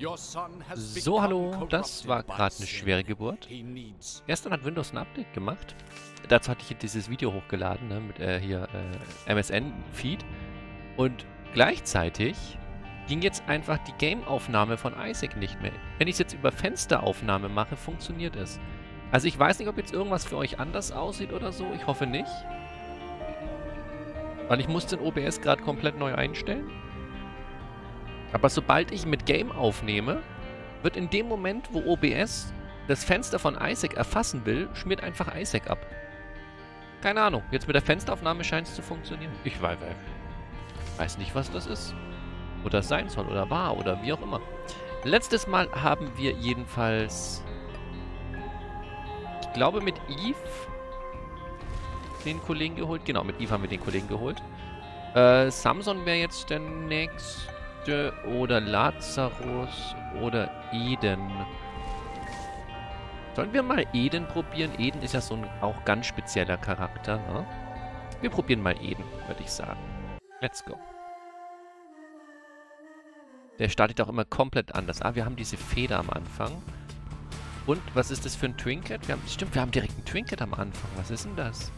So, hallo, das war gerade eine schwere Geburt. Gestern hat Windows ein Update gemacht. Dazu hatte ich hier dieses Video hochgeladen, ne, mit MSN-Feed. Und gleichzeitig ging jetzt einfach die Game-Aufnahme von Isaac nicht mehr. Wenn ich es jetzt über Fensteraufnahme mache, funktioniert es. Also ich weiß nicht, ob jetzt irgendwas für euch anders aussieht oder so. Ich hoffe nicht. Weil ich musste den OBS gerade komplett neu einstellen. Aber sobald ich mit Game aufnehme, wird in dem Moment, wo OBS das Fenster von Isaac erfassen will, schmiert einfach Isaac ab. Keine Ahnung. Jetzt mit der Fensteraufnahme scheint es zu funktionieren. Ich weiß nicht, was das ist. Oder das sein soll oder war oder wie auch immer. Letztes Mal haben wir jedenfalls, ich glaube, mit Eve den Kollegen geholt. Genau, mit Eve haben wir den Kollegen geholt. Samson wäre jetzt der nächste. Oder Lazarus oder Eden. Sollen wir mal Eden probieren? Eden ist ja so ein auch ganz spezieller Charakter, ne? Wir probieren mal Eden, würde ich sagen. Let's go. Der startet auch immer komplett anders. Ah, wir haben diese Feder am Anfang. Und, was ist das für ein Trinket? Stimmt, wir haben direkt ein Trinket am Anfang. Was ist denn das?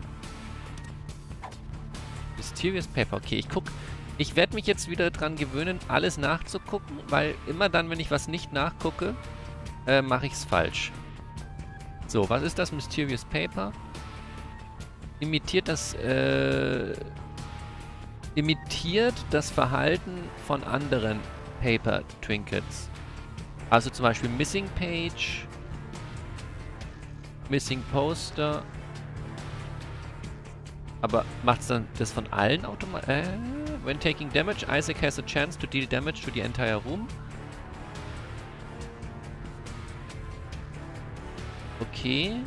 Mysterious Paper. Okay, ich werde mich jetzt wieder dran gewöhnen, alles nachzugucken, weil immer dann, wenn ich was nicht nachgucke, mache ich es falsch. So, was ist das? Mysterious Paper. Imitiert das Verhalten von anderen Paper Trinkets. Also zum Beispiel Missing Page, Missing Poster. Aber macht es dann das von allen automatisch? When taking damage, Isaac has a chance to deal damage to the entire room. Okay.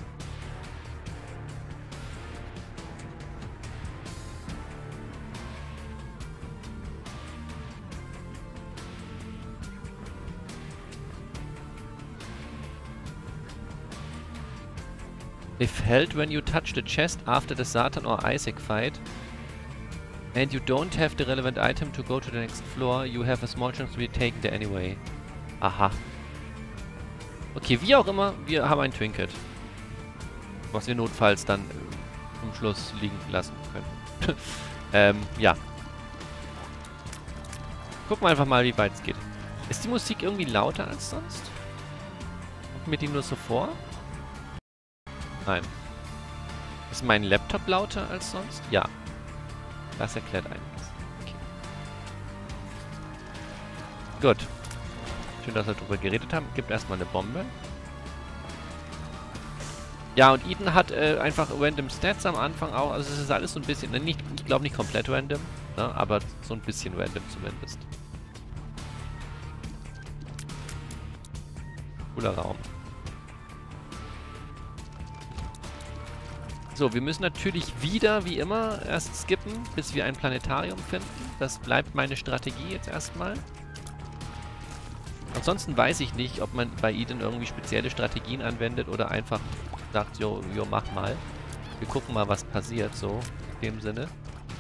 If held when you touch the chest after the Satan or Isaac fight, and you don't have the relevant item to go to the next floor, you have a small chance to be taken there anyway. Aha. Okay, wie auch immer, wir haben ein Trinket. Was wir notfalls dann zum Schluss liegen lassen können. Ja. Gucken wir einfach mal, wie weit es geht. Ist die Musik irgendwie lauter als sonst? Kommt mir die nur so vor? Nein. Ist mein Laptop lauter als sonst? Ja. Das erklärt einiges. Okay. Gut. Schön, dass wir darüber geredet haben. Gibt erstmal eine Bombe. Ja, und Eden hat einfach random Stats am Anfang auch. Also es ist alles so ein bisschen, ich glaube nicht komplett random, ne, aber so ein bisschen random zumindest. Cooler Raum. So, wir müssen natürlich wieder, wie immer, erst skippen, bis wir ein Planetarium finden. Das bleibt meine Strategie jetzt erstmal. Ansonsten weiß ich nicht, ob man bei Eden irgendwie spezielle Strategien anwendet oder einfach sagt, jo, mach mal. Wir gucken mal, was passiert, so, in dem Sinne.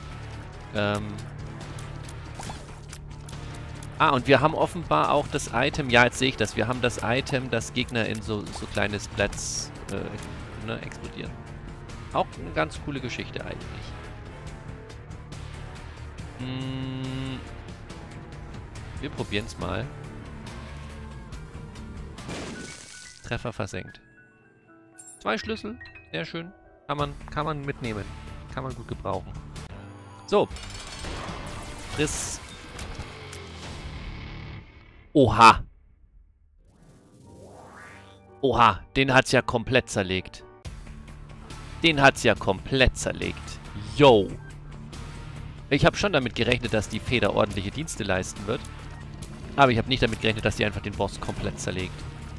Und wir haben offenbar auch das Item, ja, jetzt sehe ich das, wir haben das Item, das Gegner in so kleine Splats explodieren. Auch eine ganz coole Geschichte eigentlich. Wir probieren es mal. Treffer versenkt. 2 Schlüssel. Sehr schön. Kann man mitnehmen. Kann man gut gebrauchen. So. Friss. Oha. Oha. Den hat's ja komplett zerlegt. Yo. Ich habe schon damit gerechnet, dass die Feder ordentliche Dienste leisten wird. Aber ich habe nicht damit gerechnet, dass die einfach den Boss komplett zerlegt.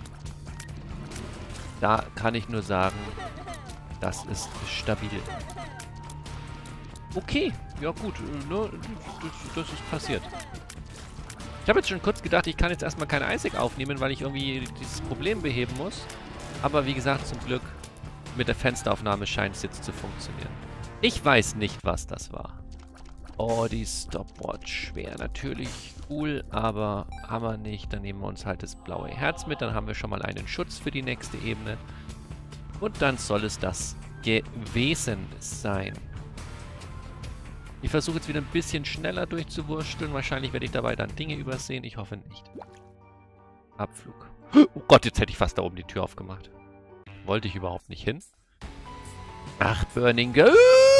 Da kann ich nur sagen, das ist stabil. Okay. Ja gut, ne, das ist passiert. Ich habe jetzt schon kurz gedacht, ich kann jetzt erstmal kein Isaac aufnehmen, weil ich irgendwie dieses Problem beheben muss. Aber wie gesagt, zum Glück mit der Fensteraufnahme scheint es jetzt zu funktionieren. Ich weiß nicht, was das war. Oh, die Stopwatch wäre natürlich cool, aber haben wir nicht. Dann nehmen wir uns halt das blaue Herz mit. Dann haben wir schon mal einen Schutz für die nächste Ebene. Und dann soll es das gewesen sein. Ich versuche jetzt wieder ein bisschen schneller durchzuwursteln. Wahrscheinlich werde ich dabei dann Dinge übersehen. Ich hoffe nicht. Abflug. Oh Gott, jetzt hätte ich fast da oben die Tür aufgemacht. Wollte ich überhaupt nicht hin. Ach, Burning Girl.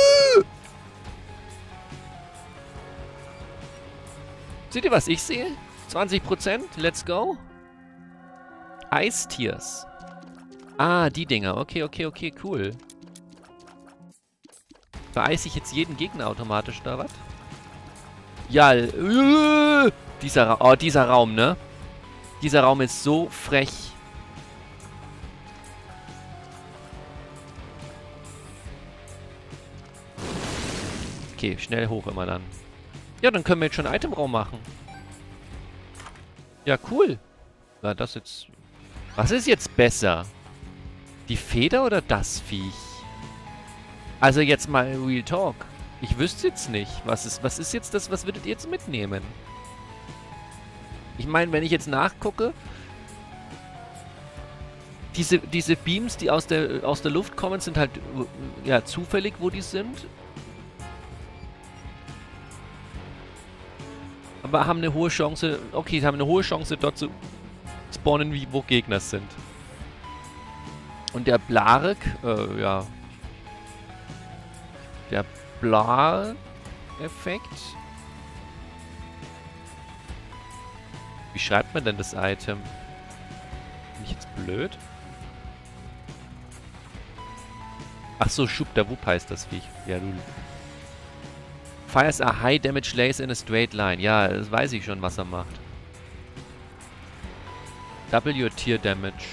Seht ihr, was ich sehe? 20%. Let's go. Ice Tears. Ah, die Dinger. Okay, okay, okay, cool. Vereise ich jetzt jeden Gegner automatisch, oder was? Ja, dieser Raum, ne? Dieser Raum ist so frech. Okay, schnell hoch immer dann. Ja, dann können wir jetzt schon einen Itemraum machen. Ja, cool. War das jetzt... Was ist jetzt besser? Die Feder oder das Viech? Also jetzt mal Real Talk. Ich wüsste jetzt nicht. Was ist jetzt das, was würdet ihr jetzt mitnehmen? Ich meine, wenn ich jetzt nachgucke, diese Beams, die aus der Luft kommen, sind halt ja zufällig, wo die sind. Aber haben eine hohe Chance, okay, sie haben eine hohe Chance, dort zu spawnen, wo Gegner sind. Und der Blarek, ja. Der Blar-Effekt. Wie schreibt man denn das Item? Bin ich jetzt blöd? Ach so, Schub der Wupp heißt das Viech. Ja, du. Fires a high damage laser in a straight line. Ja, das weiß ich schon, was er macht. Double your Tier Damage.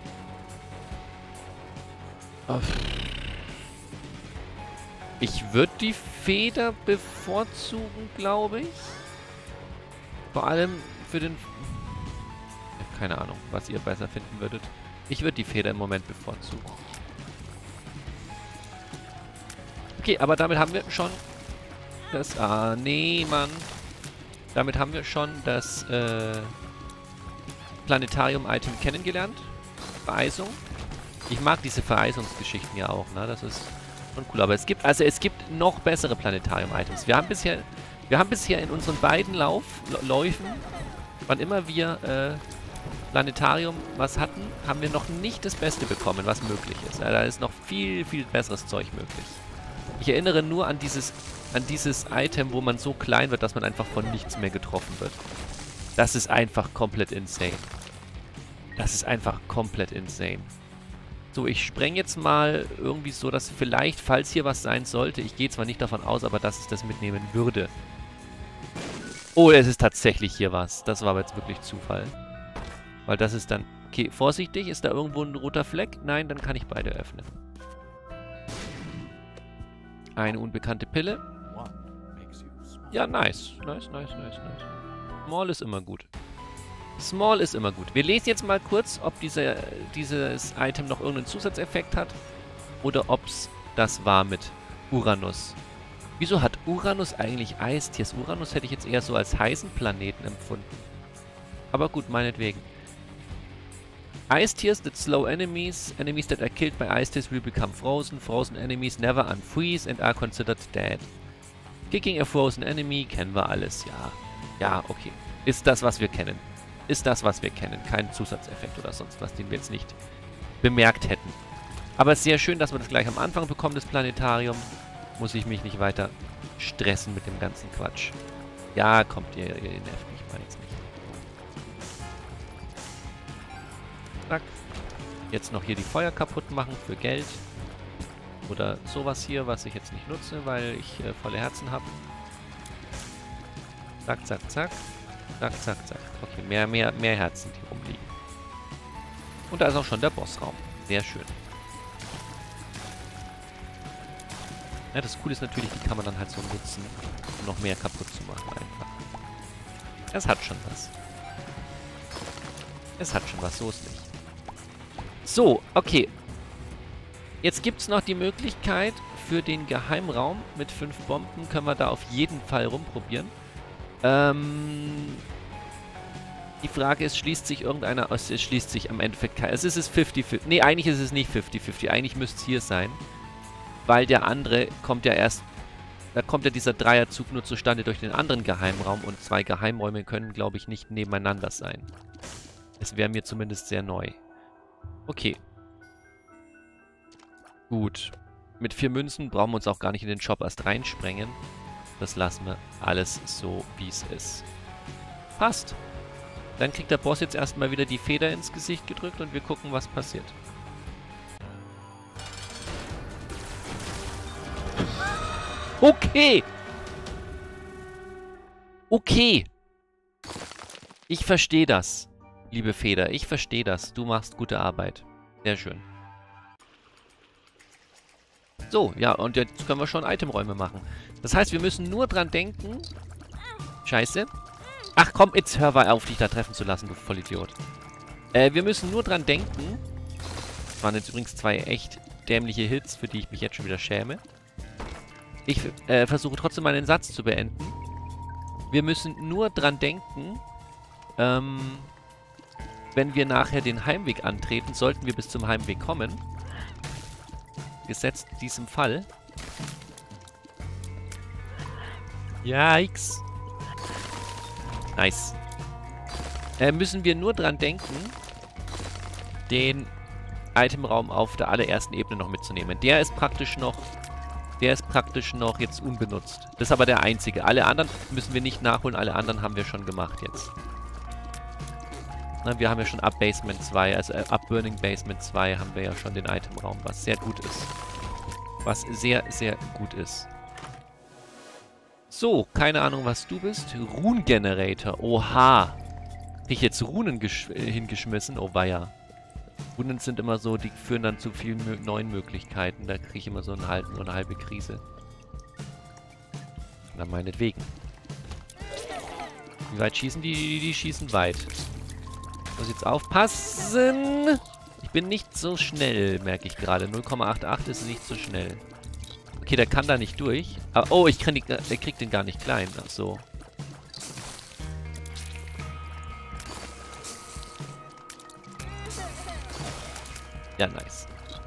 Ich würde die Feder bevorzugen, glaube ich. Vor allem für den... Ich habe keine Ahnung, was ihr besser finden würdet. Ich würde die Feder im Moment bevorzugen. Okay, aber damit haben wir schon das... Ah, nee, Mann. Damit haben wir schon das Planetarium-Item kennengelernt. Vereisung. Ich mag diese Vereisungsgeschichten ja auch, ne? Das ist schon cool. Aber es gibt noch bessere Planetarium-Items. Wir haben bisher in unseren beiden Läufen, wann immer wir Planetarium was hatten, haben wir noch nicht das Beste bekommen, was möglich ist. Ja, da ist noch viel, viel besseres Zeug möglich. Ich erinnere nur an dieses Item, wo man so klein wird, dass man einfach von nichts mehr getroffen wird. Das ist einfach komplett insane. Das ist einfach komplett insane. So, ich spreng jetzt mal irgendwie so, dass vielleicht, falls hier was sein sollte, ich gehe zwar nicht davon aus, aber dass es das mitnehmen würde. Oh, es ist tatsächlich hier was. Das war aber jetzt wirklich Zufall. Weil das ist dann... Okay, vorsichtig, ist da irgendwo ein roter Fleck? Nein, dann kann ich beide öffnen. Eine unbekannte Pille. Ja, nice. Nice, nice, nice, nice. Small ist immer gut. Small ist immer gut. Wir lesen jetzt mal kurz, ob dieses Item noch irgendeinen Zusatzeffekt hat. Oder ob es das war mit Uranus. Wieso hat Uranus eigentlich Eistiers? Uranus hätte ich jetzt eher so als heißen Planeten empfunden. Aber gut, meinetwegen. Ice Tears that slow enemies. Enemies that are killed by Ice Tears will become frozen. Frozen enemies never unfreeze and are considered dead. Kicking a frozen enemy kennen wir alles. Ja. Ja, okay. Ist das, was wir kennen. Ist das, was wir kennen. Kein Zusatzeffekt oder sonst was, den wir jetzt nicht bemerkt hätten. Aber es ist sehr schön, dass wir das gleich am Anfang bekommen, das Planetarium. Muss ich mich nicht weiter stressen mit dem ganzen Quatsch. Ja, kommt, ihr nervt mich mal jetzt nicht. Zack. Jetzt noch hier die Feuer kaputt machen für Geld. Oder sowas hier, was ich jetzt nicht nutze, weil ich volle Herzen habe. Zack, zack, zack. Zack, zack, zack. Okay, mehr Herzen, die rumliegen. Und da ist auch schon der Bossraum. Sehr schön. Ja, das Coole ist natürlich, die kann man dann halt so nutzen, um noch mehr kaputt zu machen einfach. Es hat schon was. Es hat schon was, so ist nicht. So, okay. Jetzt gibt es noch die Möglichkeit für den Geheimraum. Mit 5 Bomben können wir da auf jeden Fall rumprobieren. Die Frage ist, schließt sich irgendeiner aus? Es schließt sich am Endeffekt keiner. Es ist 50-50. Nee, eigentlich ist es nicht 50-50. Eigentlich müsste es hier sein. Weil der andere kommt ja erst... Da kommt ja dieser Dreierzug nur zustande durch den anderen Geheimraum. Und 2 Geheimräume können, glaube ich, nicht nebeneinander sein. Es wäre mir zumindest sehr neu. Okay. Gut. Mit 4 Münzen brauchen wir uns auch gar nicht in den Shop erst reinsprengen. Das lassen wir alles so, wie es ist. Passt. Dann kriegt der Boss jetzt erstmal wieder die Feder ins Gesicht gedrückt und wir gucken, was passiert. Okay. Okay. Ich verstehe das, liebe Feder. Ich verstehe das. Du machst gute Arbeit. Sehr schön. So, ja, und jetzt können wir schon Itemräume machen. Das heißt, wir müssen nur dran denken... Scheiße. Ach komm, jetzt hör mal auf, dich da treffen zu lassen, du Vollidiot. Wir müssen nur dran denken... Das waren jetzt übrigens 2 echt dämliche Hits, für die ich mich jetzt schon wieder schäme. Ich versuche trotzdem meinen Satz zu beenden. Wir müssen nur dran denken... wenn wir nachher den Heimweg antreten, sollten wir bis zum Heimweg kommen... Gesetzt in diesem Fall. Yikes. Nice. Müssen wir nur dran denken, den Itemraum auf der allerersten Ebene noch mitzunehmen. Der ist praktisch noch jetzt unbenutzt. Das ist aber der einzige. Alle anderen müssen wir nicht nachholen. Alle anderen haben wir schon gemacht jetzt. Na, wir haben ja schon ab Basement 2, also ab Burning Basement 2 haben wir ja schon den Itemraum, was sehr gut ist. Was sehr, sehr gut ist. So, keine Ahnung, was du bist. Rune-Generator. Oha. Krieg ich jetzt Runen hingeschmissen? Oh weia. Runen sind immer so, die führen dann zu vielen neuen Möglichkeiten. Da kriege ich immer so eine halbe Krise. Na, meinetwegen. Wie weit schießen die? Die schießen weit. Muss jetzt aufpassen. Ich bin nicht so schnell, merke ich gerade. 0,88 ist nicht so schnell. Okay, der kann da nicht durch. Aber, oh, der kriegt den gar nicht klein. Ach so. Ja, nice.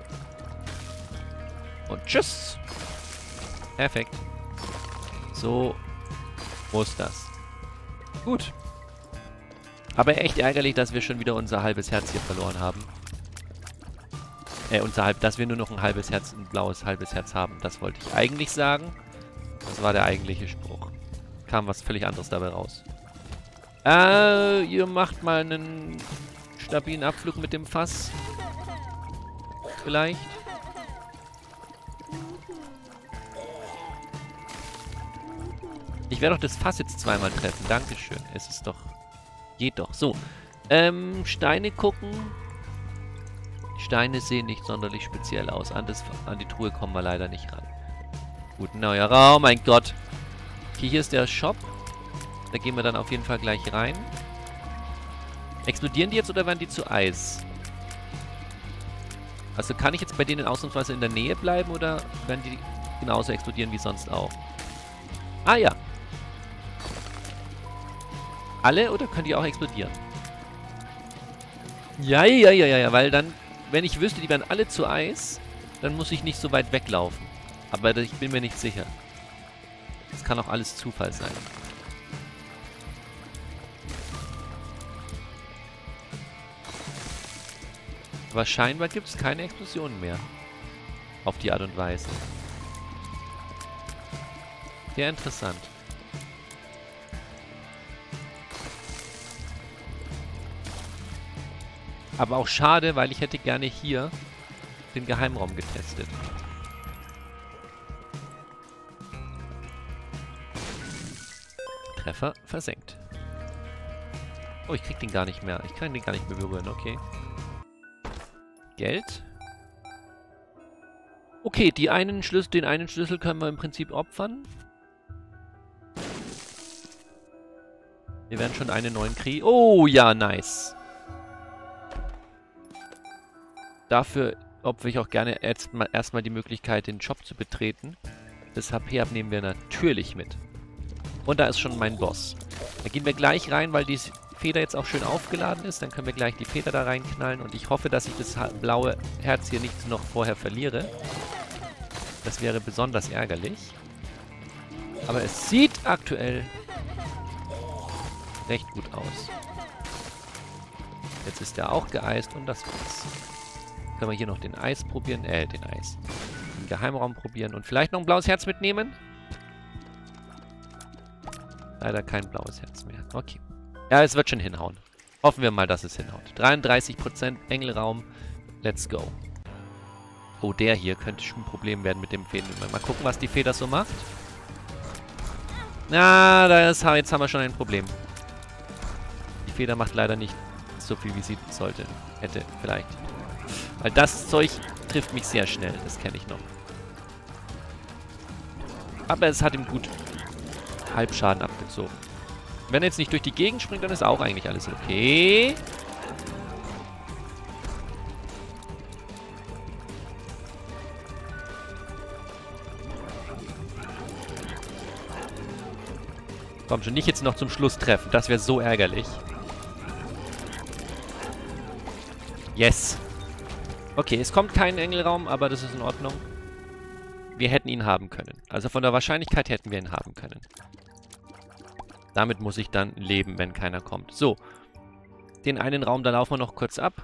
Und tschüss. Perfekt. So muss das. Gut. Aber echt ärgerlich, dass wir schon wieder unser halbes Herz hier verloren haben. Dass wir nur noch ein halbes Herz, ein blaues halbes Herz haben. Das wollte ich eigentlich sagen. Das war der eigentliche Spruch. Kam was völlig anderes dabei raus. Ihr macht mal einen stabilen Abflug mit dem Fass. Vielleicht. Ich werde doch das Fass jetzt zweimal treffen. Dankeschön. Es ist doch... Geht doch. So. Steine gucken. Steine sehen nicht sonderlich speziell aus. An die Truhe kommen wir leider nicht ran. Gut, neuer Raum. Mein Gott. Okay, hier ist der Shop. Da gehen wir dann auf jeden Fall gleich rein. Explodieren die jetzt oder werden die zu Eis? Also kann ich jetzt bei denen ausnahmsweise in der Nähe bleiben oder werden die genauso explodieren wie sonst auch? Ah ja. Alle oder können die auch explodieren? Ja, weil dann, wenn ich wüsste, die werden alle zu Eis, dann muss ich nicht so weit weglaufen. Aber ich bin mir nicht sicher. Das kann auch alles Zufall sein. Aber scheinbar gibt es keine Explosionen mehr. Auf die Art und Weise. Sehr interessant. Aber auch schade, weil ich hätte gerne hier den Geheimraum getestet. Treffer versenkt. Oh, ich krieg den gar nicht mehr. Ich kann den gar nicht mehr berühren, okay. Geld. Okay, den einen Schlüssel können wir im Prinzip opfern. Wir werden schon einen neuen kriegen. Oh, ja, nice. Dafür ob ich auch gerne erstmal die Möglichkeit, den Shop zu betreten. Das HP nehmen wir natürlich mit. Und da ist schon mein Boss. Da gehen wir gleich rein, weil die Feder jetzt auch schön aufgeladen ist. Dann können wir gleich die Feder da reinknallen. Und ich hoffe, dass ich das blaue Herz hier nicht noch vorher verliere. Das wäre besonders ärgerlich. Aber es sieht aktuell recht gut aus. Jetzt ist der auch geeist und das war's. Können wir hier noch den Eis probieren? Den Geheimraum probieren und vielleicht noch ein blaues Herz mitnehmen? Leider kein blaues Herz mehr. Okay. Ja, es wird schon hinhauen. Hoffen wir mal, dass es hinhaut. 33% Engelraum. Let's go. Oh, der hier könnte schon ein Problem werden mit dem Feder. Mal gucken, was die Feder so macht. Na, jetzt haben wir schon ein Problem. Die Feder macht leider nicht so viel, wie sie sollte. Hätte, vielleicht. Weil das Zeug trifft mich sehr schnell. Das kenne ich noch. Aber es hat ihm gut Halbschaden abgezogen. Wenn er jetzt nicht durch die Gegend springt, dann ist auch eigentlich alles okay. Komm schon, nicht jetzt noch zum Schluss treffen. Das wäre so ärgerlich. Yes. Okay, es kommt kein Engelraum, aber das ist in Ordnung. Wir hätten ihn haben können. Also von der Wahrscheinlichkeit hätten wir ihn haben können. Damit muss ich dann leben, wenn keiner kommt. So. Den einen Raum, da laufen wir noch kurz ab.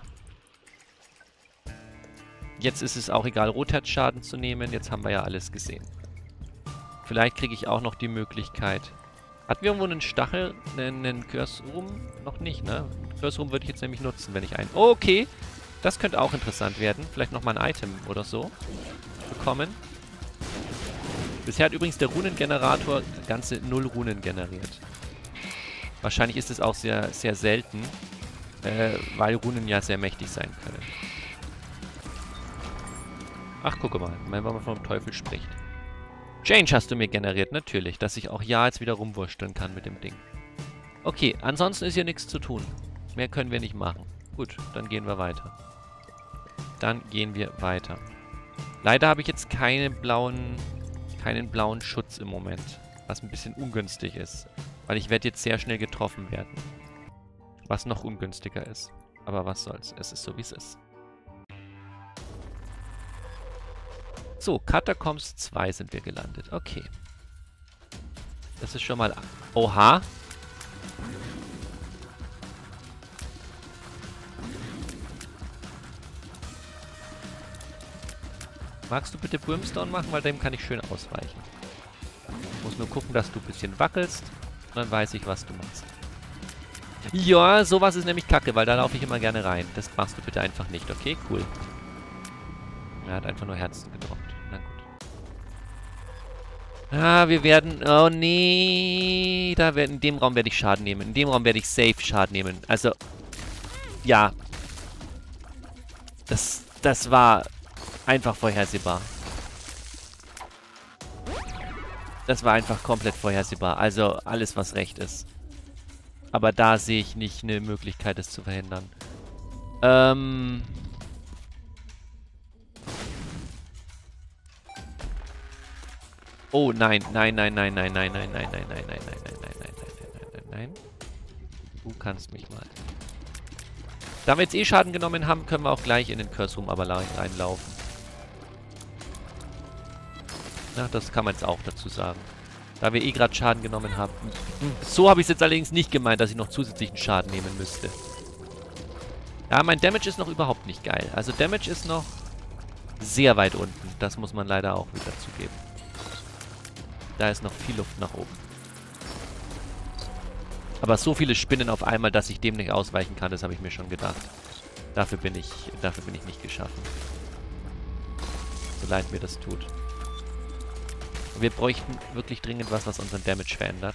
Jetzt ist es auch egal, Rotherzschaden zu nehmen. Jetzt haben wir ja alles gesehen. Vielleicht kriege ich auch noch die Möglichkeit... Hatten wir irgendwo einen Stachel, einen Curse Room? Noch nicht, ne? Curse Room würde ich jetzt nämlich nutzen, wenn ich einen... Oh, okay. Das könnte auch interessant werden. Vielleicht nochmal ein Item oder so bekommen. Bisher hat übrigens der Runengenerator ganze 0 Runen generiert. Wahrscheinlich ist es auch sehr, sehr selten, weil Runen ja sehr mächtig sein können. Ach, gucke mal, wenn man vom Teufel spricht. Change hast du mir generiert, natürlich, dass ich auch ja jetzt wieder rumwursteln kann mit dem Ding. Okay, ansonsten ist hier nichts zu tun. Mehr können wir nicht machen. Gut, dann gehen wir weiter. Leider habe ich jetzt keinen blauen Schutz im Moment. Was ein bisschen ungünstig ist. Weil ich werde jetzt sehr schnell getroffen werden. Was noch ungünstiger ist. Aber was soll's. Es ist so, wie es ist. So, Catacombs 2 sind wir gelandet. Okay. Das ist schon mal... Oha! Magst du bitte Brimstone machen? Weil dem kann ich schön ausweichen. Ich muss nur gucken, dass du ein bisschen wackelst. Und dann weiß ich, was du machst. Ja, sowas ist nämlich kacke, weil da laufe ich immer gerne rein. Das machst du bitte einfach nicht, okay? Cool. Er hat einfach nur Herzen gedroppt. Na gut. Ah, wir werden... Oh, nee. In dem Raum werde ich Schaden nehmen. In dem Raum werde ich safe Schaden nehmen. Also... Ja. Das war... einfach vorhersehbar. Das war einfach komplett vorhersehbar. Also alles, was recht ist. Aber da sehe ich nicht eine Möglichkeit, es zu verhindern. Oh, nein. Nein. Du kannst mich mal. Da wir jetzt eh Schaden genommen haben, können wir auch gleich in den Curse Room aber reinlaufen. Na, das kann man jetzt auch dazu sagen. Da wir eh gerade Schaden genommen haben. So habe ich es jetzt allerdings nicht gemeint, dass ich noch zusätzlichen Schaden nehmen müsste. Ja, mein Damage ist noch überhaupt nicht geil. Also Damage ist noch sehr weit unten. Das muss man leider auch wieder zugeben. Da ist noch viel Luft nach oben. Aber so viele Spinnen auf einmal, dass ich dem nicht ausweichen kann, das habe ich mir schon gedacht. Dafür bin ich nicht geschaffen. So leid mir das tut. Und wir bräuchten wirklich dringend was unseren Damage verändert.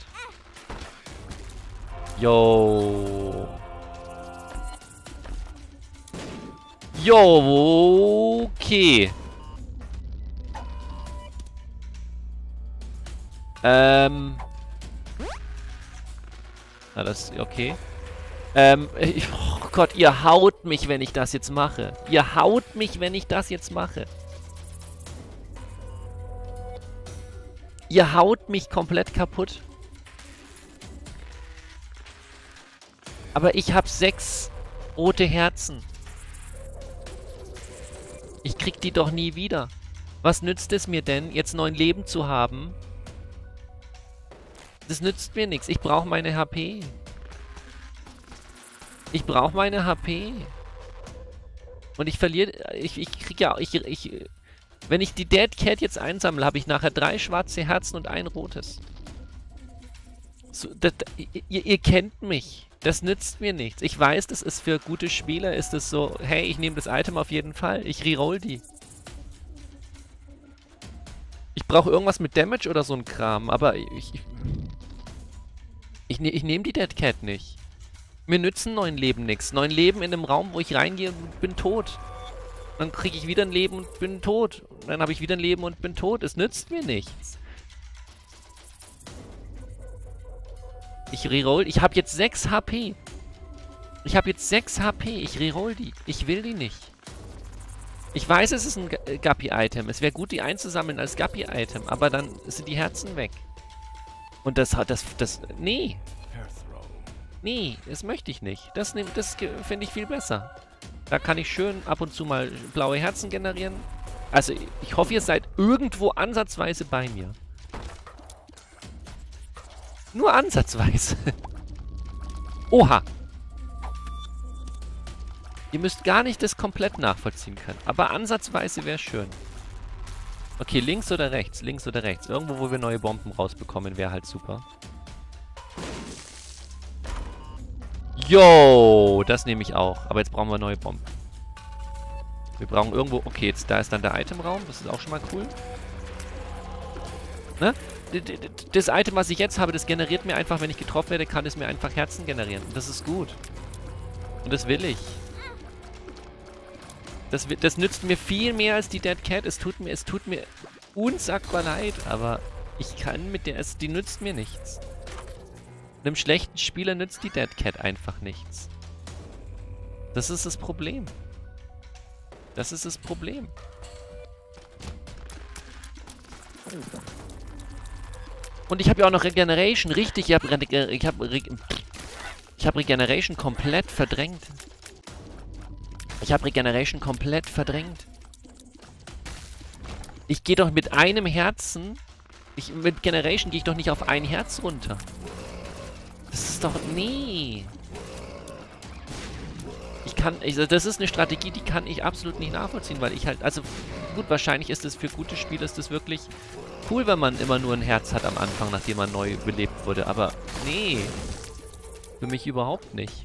Yo. Jo, okay. Na, das ist okay. Oh Gott, ihr haut mich, wenn ich das jetzt mache. Ihr haut mich, wenn ich das jetzt mache. Ihr haut mich komplett kaputt. Aber ich habe 6 rote Herzen. Ich krieg die doch nie wieder. Was nützt es mir denn, jetzt 9 Leben zu haben? Das nützt mir nichts. Ich brauche meine HP. Ich brauche meine HP. Und ich verliere... Ich krieg ja... wenn ich die Dead Cat jetzt einsammle, habe ich nachher 3 schwarze Herzen und 1 rotes. So, ihr kennt mich. Das nützt mir nichts. Ich weiß, das ist für gute Spieler, ist es so, hey, ich nehme das Item auf jeden Fall. Ich reroll die. Ich brauche irgendwas mit Damage oder so ein Kram, aber ich nehme die Dead Cat nicht. Mir nützen 9 Leben nichts. 9 Leben in einem Raum, wo ich reingehe und bin tot. Dann kriege ich wieder ein Leben und bin tot. Und dann habe ich wieder ein Leben und bin tot. Es nützt mir nichts. Ich reroll. Ich habe jetzt 6 HP. Ich habe jetzt 6 HP. Ich reroll die. Ich will die nicht. Ich weiß, es ist ein Guppy-Item. Es wäre gut, die einzusammeln als Guppy-Item. Aber dann sind die Herzen weg. Und nee. Nee, das möchte ich nicht. Das finde ich viel besser. Da kann ich schön ab und zu mal blaue Herzen generieren. Also, ich hoffe, ihr seid irgendwo ansatzweise bei mir. Nur ansatzweise. Oha. Ihr müsst gar nicht das komplett nachvollziehen können. Aber ansatzweise wäre schön. Okay, links oder rechts? Links oder rechts? Irgendwo, wo wir neue Bomben rausbekommen, wäre halt super. Yo, das nehme ich auch. Aber jetzt brauchen wir neue Bomben. Wir brauchen irgendwo... Okay, jetzt da ist dann der Itemraum. Das ist auch schon mal cool. Ne? Das Item, was ich jetzt habe, das generiert mir einfach, wenn ich getroffen werde, kann es mir einfach Herzen generieren. Und das ist gut. Und das will ich. Das nützt mir viel mehr als die Dead Cat. Es tut mir unsagbar leid, aber ich kann mit der... Die nützt mir nichts. Einem schlechten Spieler nützt die Dead Cat einfach nichts. Das ist das Problem. Das ist das Problem. Und ich habe ja auch noch Regeneration. Richtig, ich habe Regeneration komplett verdrängt. Ich habe Regeneration komplett verdrängt. Ich gehe doch mit einem Herzen... mit Generation gehe ich doch nicht auf ein Herz runter. Das ist doch... Nee. Das ist eine Strategie, die kann ich absolut nicht nachvollziehen, weil ich halt... Also, gut, wahrscheinlich ist es für gute Spieler ist das wirklich cool, wenn man immer nur ein Herz hat am Anfang, nachdem man neu belebt wurde. Aber, nee. Für mich überhaupt nicht.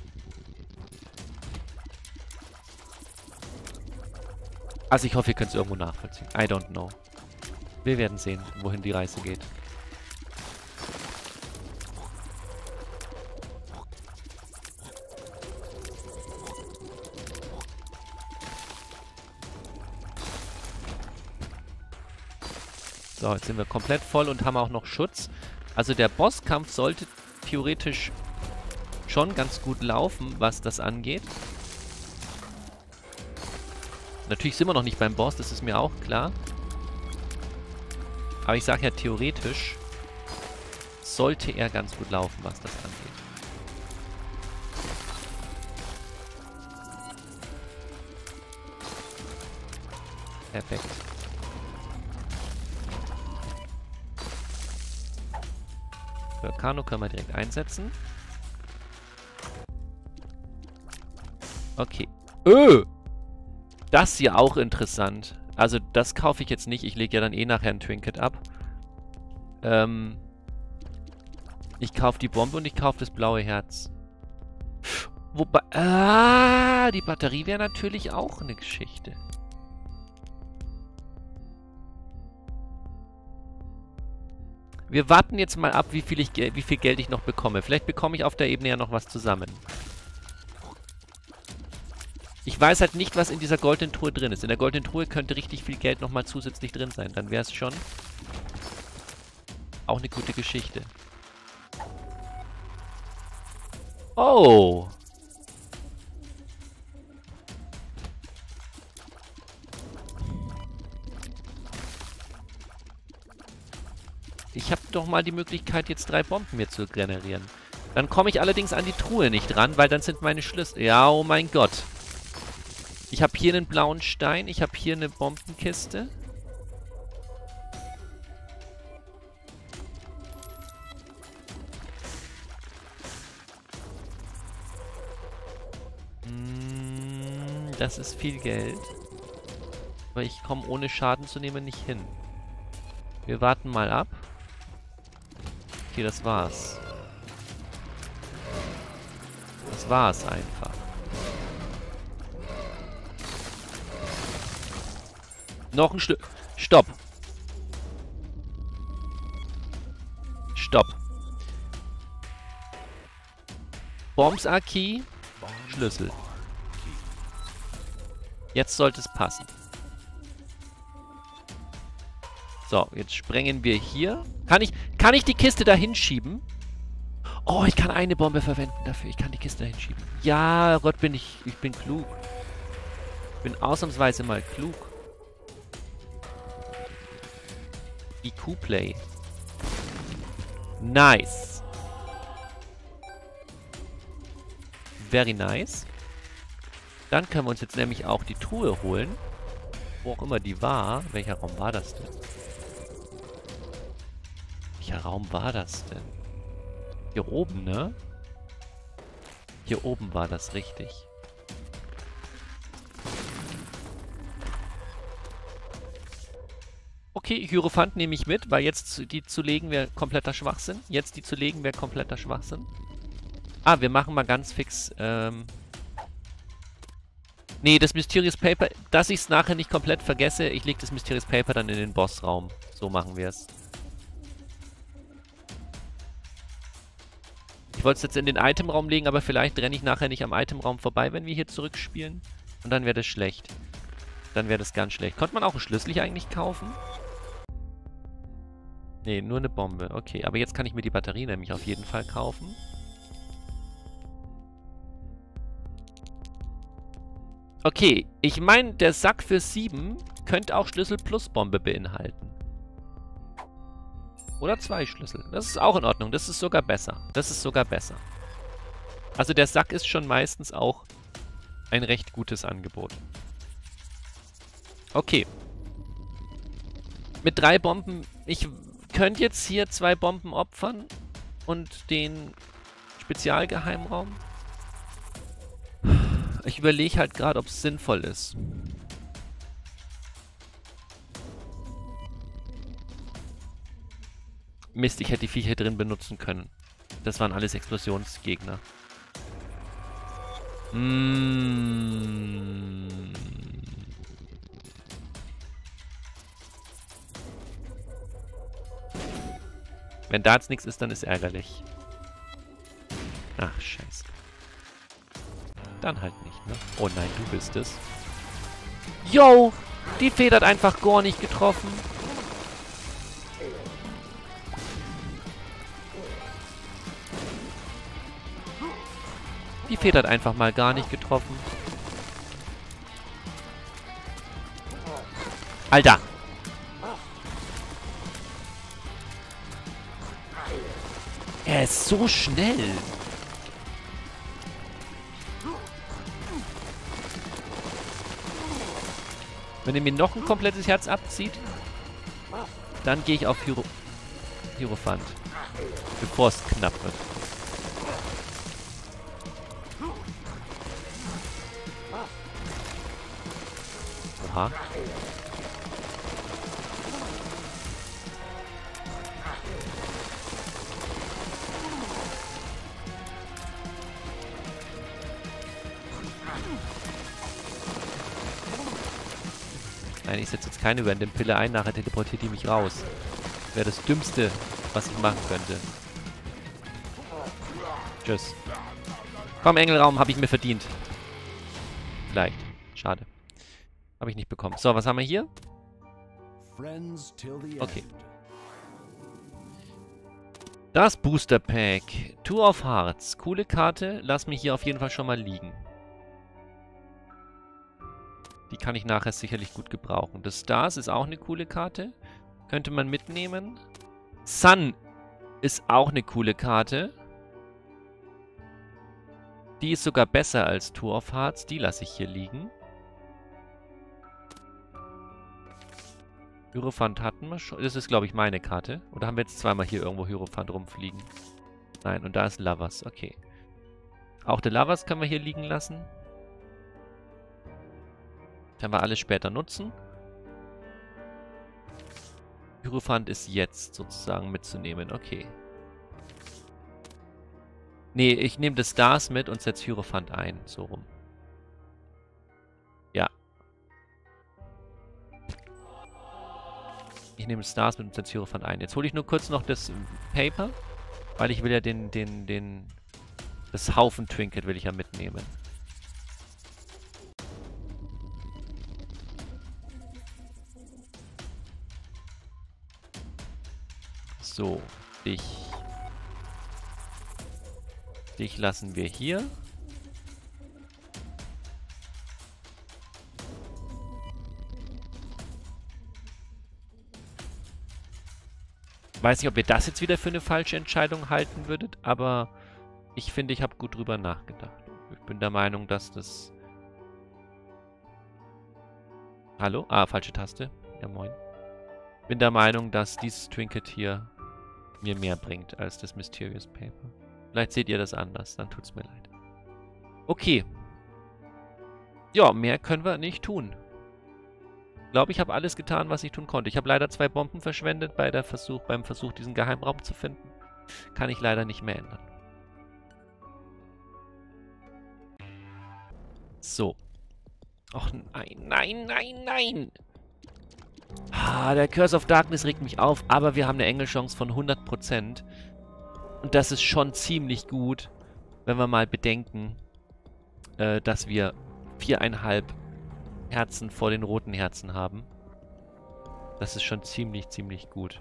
Also, ich hoffe, ihr könnt es irgendwo nachvollziehen. I don't know. Wir werden sehen, wohin die Reise geht. So, jetzt sind wir komplett voll und haben auch noch Schutz. Also der Bosskampf sollte theoretisch schon ganz gut laufen, was das angeht. Natürlich sind wir noch nicht beim Boss, das ist mir auch klar. Aber ich sage ja, theoretisch sollte er ganz gut laufen, was das angeht. Perfekt. Volcano können wir direkt einsetzen. Okay. Das hier auch interessant. Also das kaufe ich jetzt nicht. Ich lege ja dann eh nachher ein Trinket ab. Ich kaufe die Bombe und ich kaufe das blaue Herz. Wobei... die Batterie wäre natürlich auch eine Geschichte. Wir warten jetzt mal ab, wie viel Geld ich noch bekomme. Vielleicht bekomme ich auf der Ebene ja noch was zusammen. Ich weiß halt nicht, was in dieser goldenen Truhe drin ist. In der goldenen Truhe könnte richtig viel Geld nochmal zusätzlich drin sein. Dann wäre es schon auch eine gute Geschichte. Oh. Ich habe doch mal die Möglichkeit, jetzt 3 Bomben mir zu generieren. Dann komme ich allerdings an die Truhe nicht ran, weil dann sind meine Schlüssel... Ja, oh mein Gott. Ich habe hier einen blauen Stein. Ich habe hier eine Bombenkiste. Das ist viel Geld. Aber ich komme ohne Schaden zu nehmen nicht hin. Wir warten mal ab. Okay, das war's. Das war's einfach. Noch ein Stück. Stopp. Stopp. Bombs are key. Schlüssel. Jetzt sollte es passen. So, jetzt sprengen wir hier. Kann ich die Kiste da hinschieben? Oh, ich kann eine Bombe verwenden dafür. Ich kann die Kiste da hinschieben. Ja, Gott, ich bin klug. Ich bin ausnahmsweise mal klug. IQ-Play. Nice. Very nice. Dann können wir uns jetzt nämlich auch die Truhe holen. Wo auch immer die war. Welcher Raum war das denn? Welcher Raum war das denn? Hier oben, ne? Hier oben war das richtig. Okay, Hierophant nehme ich mit, weil jetzt die zu legen wäre kompletter Schwachsinn. Jetzt die zu legen wäre kompletter Schwachsinn. Ah, wir machen mal ganz fix, nee, das Mysterious Paper, dass ich es nachher nicht komplett vergesse, ich lege das Mysterious Paper dann in den Bossraum. So machen wir es. Ich wollte es jetzt in den Itemraum legen, aber vielleicht renne ich nachher nicht am Itemraum vorbei, wenn wir hier zurückspielen. Und dann wäre das schlecht. Dann wäre das ganz schlecht. Konnte man auch einen Schlüssel hier eigentlich kaufen? Nee, nur eine Bombe. Okay, aber jetzt kann ich mir die Batterie nämlich auf jeden Fall kaufen. Okay, ich meine, der Sack für 7 könnte auch Schlüssel plus Bombe beinhalten. Oder 2 Schlüssel. Das ist auch in Ordnung. Das ist sogar besser. Das ist sogar besser. Also der Sack ist schon meistens auch ein recht gutes Angebot. Okay. Mit 3 Bomben... Ich könnte jetzt hier 2 Bomben opfern und den Spezialgeheimraum. Ich überlege halt gerade, ob es sinnvoll ist. Mist, ich hätte die Viecher drin benutzen können. Das waren alles Explosionsgegner. Wenn da jetzt nichts ist, dann ist ärgerlich. Ach, scheiße. Dann halt nicht, ne? Oh nein, du bist es. Yo! Die Feder hat einfach gar nicht getroffen. Die Feder hat einfach mal gar nicht getroffen. Alter! Er ist so schnell. Wenn er mir noch ein komplettes Herz abzieht, dann gehe ich auf Hierophant. Bevor es knapp wird. Oha. Nein, ich setze jetzt keine Random Pille ein, nachher teleportiert die mich raus. Wäre das Dümmste, was ich machen könnte. Tschüss. Komm, Engelraum, habe ich mir verdient. Vielleicht. Schade. Habe ich nicht bekommen. So, was haben wir hier? Okay. Das Booster Pack. Tour of Hearts. Coole Karte. Lass mich hier auf jeden Fall schon mal liegen. Die kann ich nachher sicherlich gut gebrauchen. Das Stars ist auch eine coole Karte. Könnte man mitnehmen. Sun ist auch eine coole Karte. Die ist sogar besser als Tour of Hearts. Die lasse ich hier liegen. Hierophant hatten wir schon. Das ist, glaube ich, meine Karte. Oder haben wir jetzt zweimal hier irgendwo Hierophant rumfliegen? Nein, und da ist Lovers. Okay. Auch der Lovers können wir hier liegen lassen. Können wir alles später nutzen. Hierophant ist jetzt sozusagen mitzunehmen. Okay. Nee, ich nehme das Stars mit und setze Hierophant ein. So rum. Ja. Ich nehme Stars mit und setze Hierophant ein. Jetzt hole ich nur kurz noch das Paper, weil ich will ja das Haufen Trinket will ich ja mitnehmen. So, dich lassen wir hier. Weiß nicht, ob ihr das jetzt wieder für eine falsche Entscheidung halten würdet, aber ich finde, ich habe gut drüber nachgedacht. Ich bin der Meinung, dass das... Hallo? Ah, falsche Taste. Ja, moin. Bin der Meinung, dass dieses Trinket hier mir mehr bringt als das Mysterious Paper. Vielleicht seht ihr das anders, dann tut's mir leid. Okay. Ja, mehr können wir nicht tun. Ich glaube, ich habe alles getan, was ich tun konnte. Ich habe leider 2 Bomben verschwendet beim Versuch, diesen Geheimraum zu finden. Kann ich leider nicht mehr ändern. So. Och nein, nein, nein, nein! Ah, der Curse of Darkness regt mich auf, aber wir haben eine Engelchance von 100%. Und das ist schon ziemlich gut, wenn wir mal bedenken, dass wir 4,5 Herzen vor den roten Herzen haben. Das ist schon ziemlich, ziemlich gut.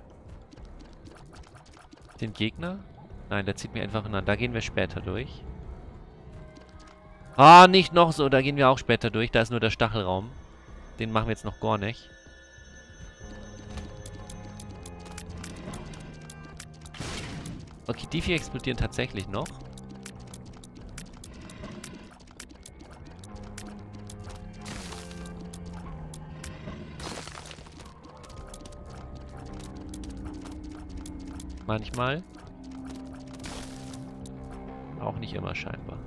Den Gegner? Nein, der zieht mir einfach an. Da gehen wir später durch. Ah, nicht noch so. Da gehen wir auch später durch. Da ist nur der Stachelraum. Den machen wir jetzt noch gar nicht. Okay, die 4 explodieren tatsächlich noch. Manchmal. Auch nicht immer scheinbar.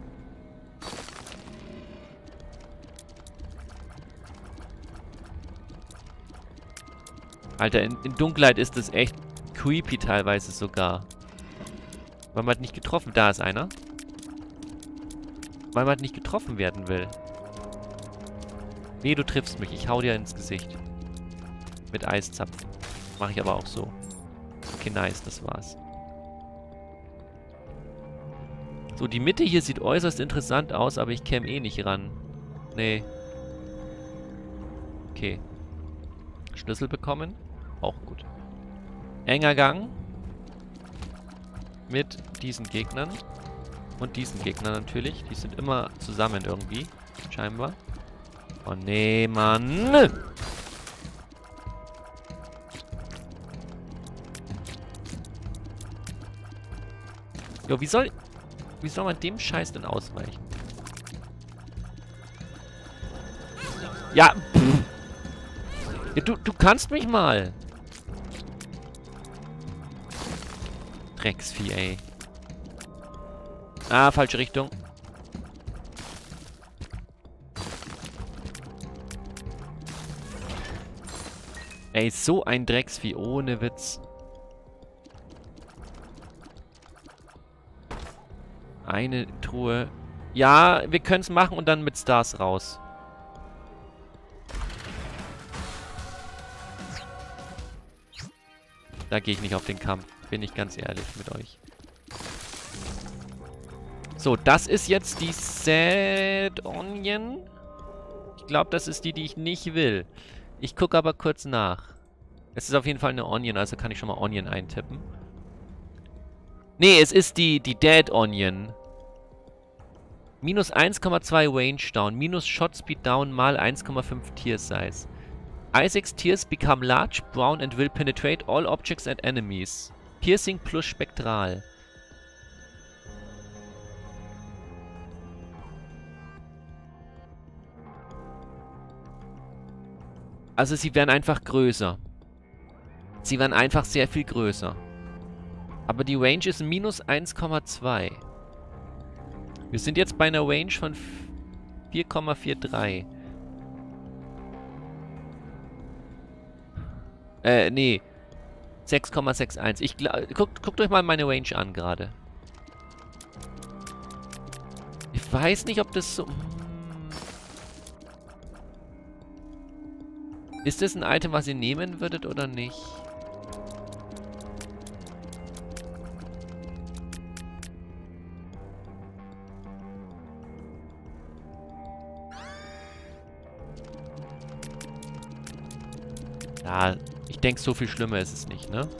Alter, in Dunkelheit ist es echt creepy teilweise sogar. Weil man halt nicht getroffen... Da ist einer. Weil man halt nicht getroffen werden will. Nee, du triffst mich. Ich hau dir ins Gesicht. Mit Eiszapfen. Mache ich aber auch so. Okay, nice. Das war's. So, die Mitte hier sieht äußerst interessant aus, aber ich käme eh nicht ran. Nee. Okay. Schlüssel bekommen. Auch gut. Enger Gang. Mit diesen Gegnern. Und diesen Gegnern natürlich. Die sind immer zusammen irgendwie. Scheinbar. Oh nee, Mann. Jo, wie soll man dem Scheiß denn ausweichen? Ja, pff. Ja, du kannst mich mal. Drecksvieh, ey. Ah, falsche Richtung. Ey, so ein Drecksvieh, ohne Witz. Eine Truhe. Ja, wir können es machen und dann mit Stars raus. Da gehe ich nicht auf den Kampf. Bin ich ganz ehrlich mit euch. So, das ist jetzt die Sad Onion. Ich glaube, das ist die ich nicht will. Ich gucke aber kurz nach. Es ist auf jeden Fall eine Onion, also kann ich schon mal Onion eintippen. Nee, es ist die Dead Onion. Minus 1,2 Range down, minus Shot Speed down mal 1,5 Tier Size. Isaac's tears become large, brown and will penetrate all objects and enemies. Piercing plus spektral. Also sie werden einfach größer. Sie werden einfach sehr viel größer. Aber die Range ist minus 1,2. Wir sind jetzt bei einer Range von 4,43. Nee. 6,61. Guckt euch mal meine Range an gerade. Ich weiß nicht, ob das so... Ist das ein Item, was ihr nehmen würdet oder nicht? Ja, ich denke, so viel schlimmer ist es nicht, ne?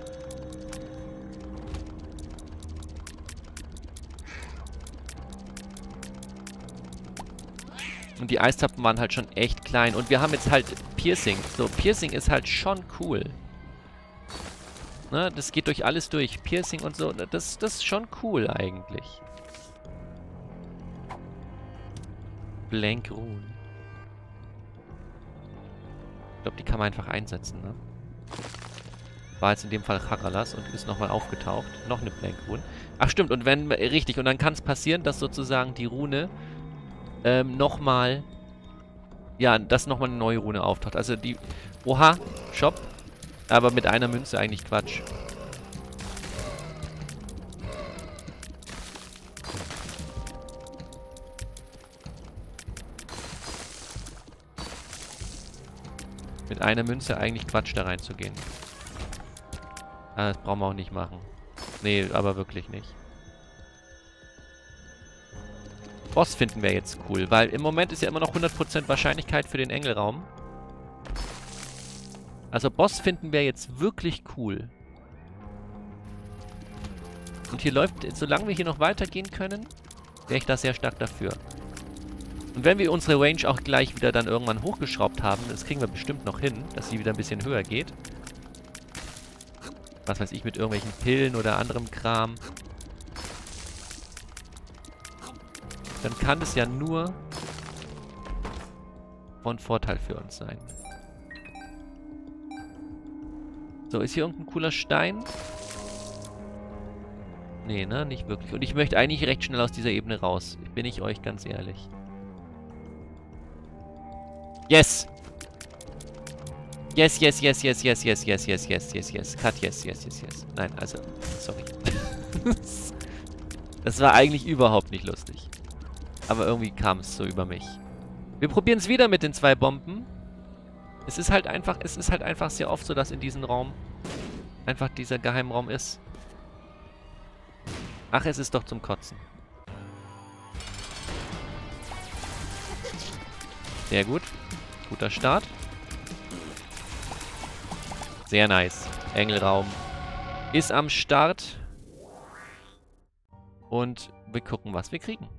Und die Eistappen waren halt schon echt klein. Und wir haben jetzt halt Piercing. So, Piercing ist halt schon cool. Ne, das geht durch alles durch. Piercing und so, das ist schon cool eigentlich. Blank Rune. Ich glaube, die kann man einfach einsetzen, ne? War jetzt in dem Fall Haralas und ist nochmal aufgetaucht. Noch eine Blank Rune. Ach stimmt, und wenn, richtig, und dann kann es passieren, dass sozusagen die Rune nochmal, ja, dass nochmal eine neue Rune auftaucht. Also die, oha, Shop, aber mit einer Münze eigentlich Quatsch. Mit einer Münze eigentlich Quatsch, da reinzugehen. Ah, das brauchen wir auch nicht machen. Nee, aber wirklich nicht. Boss finden wir jetzt cool, weil im Moment ist ja immer noch 100% Wahrscheinlichkeit für den Engelraum. Also Boss finden wir jetzt wirklich cool. Und hier läuft, solange wir hier noch weitergehen können, wäre ich da sehr stark dafür. Und wenn wir unsere Range auch gleich wieder dann irgendwann hochgeschraubt haben, das kriegen wir bestimmt noch hin, dass sie wieder ein bisschen höher geht. Was weiß ich, mit irgendwelchen Pillen oder anderem Kram. Dann kann es ja nur von Vorteil für uns sein. So, ist hier irgendein cooler Stein? Nee, ne? Nicht wirklich. Und ich möchte eigentlich recht schnell aus dieser Ebene raus. Bin ich euch ganz ehrlich. Yes! Yes, yes, yes, yes, yes, yes, yes, yes, yes, yes, yes. Cut, yes, yes, yes, yes. Nein, also, sorry. Das war eigentlich überhaupt nicht lustig. Aber irgendwie kam es so über mich. Wir probieren es wieder mit den 2 Bomben. Es ist halt einfach sehr oft so, dass in diesem Raum einfach dieser Geheimraum ist. Ach, es ist doch zum Kotzen. Sehr gut. Guter Start. Sehr nice. Engelraum ist am Start. Und wir gucken, was wir kriegen.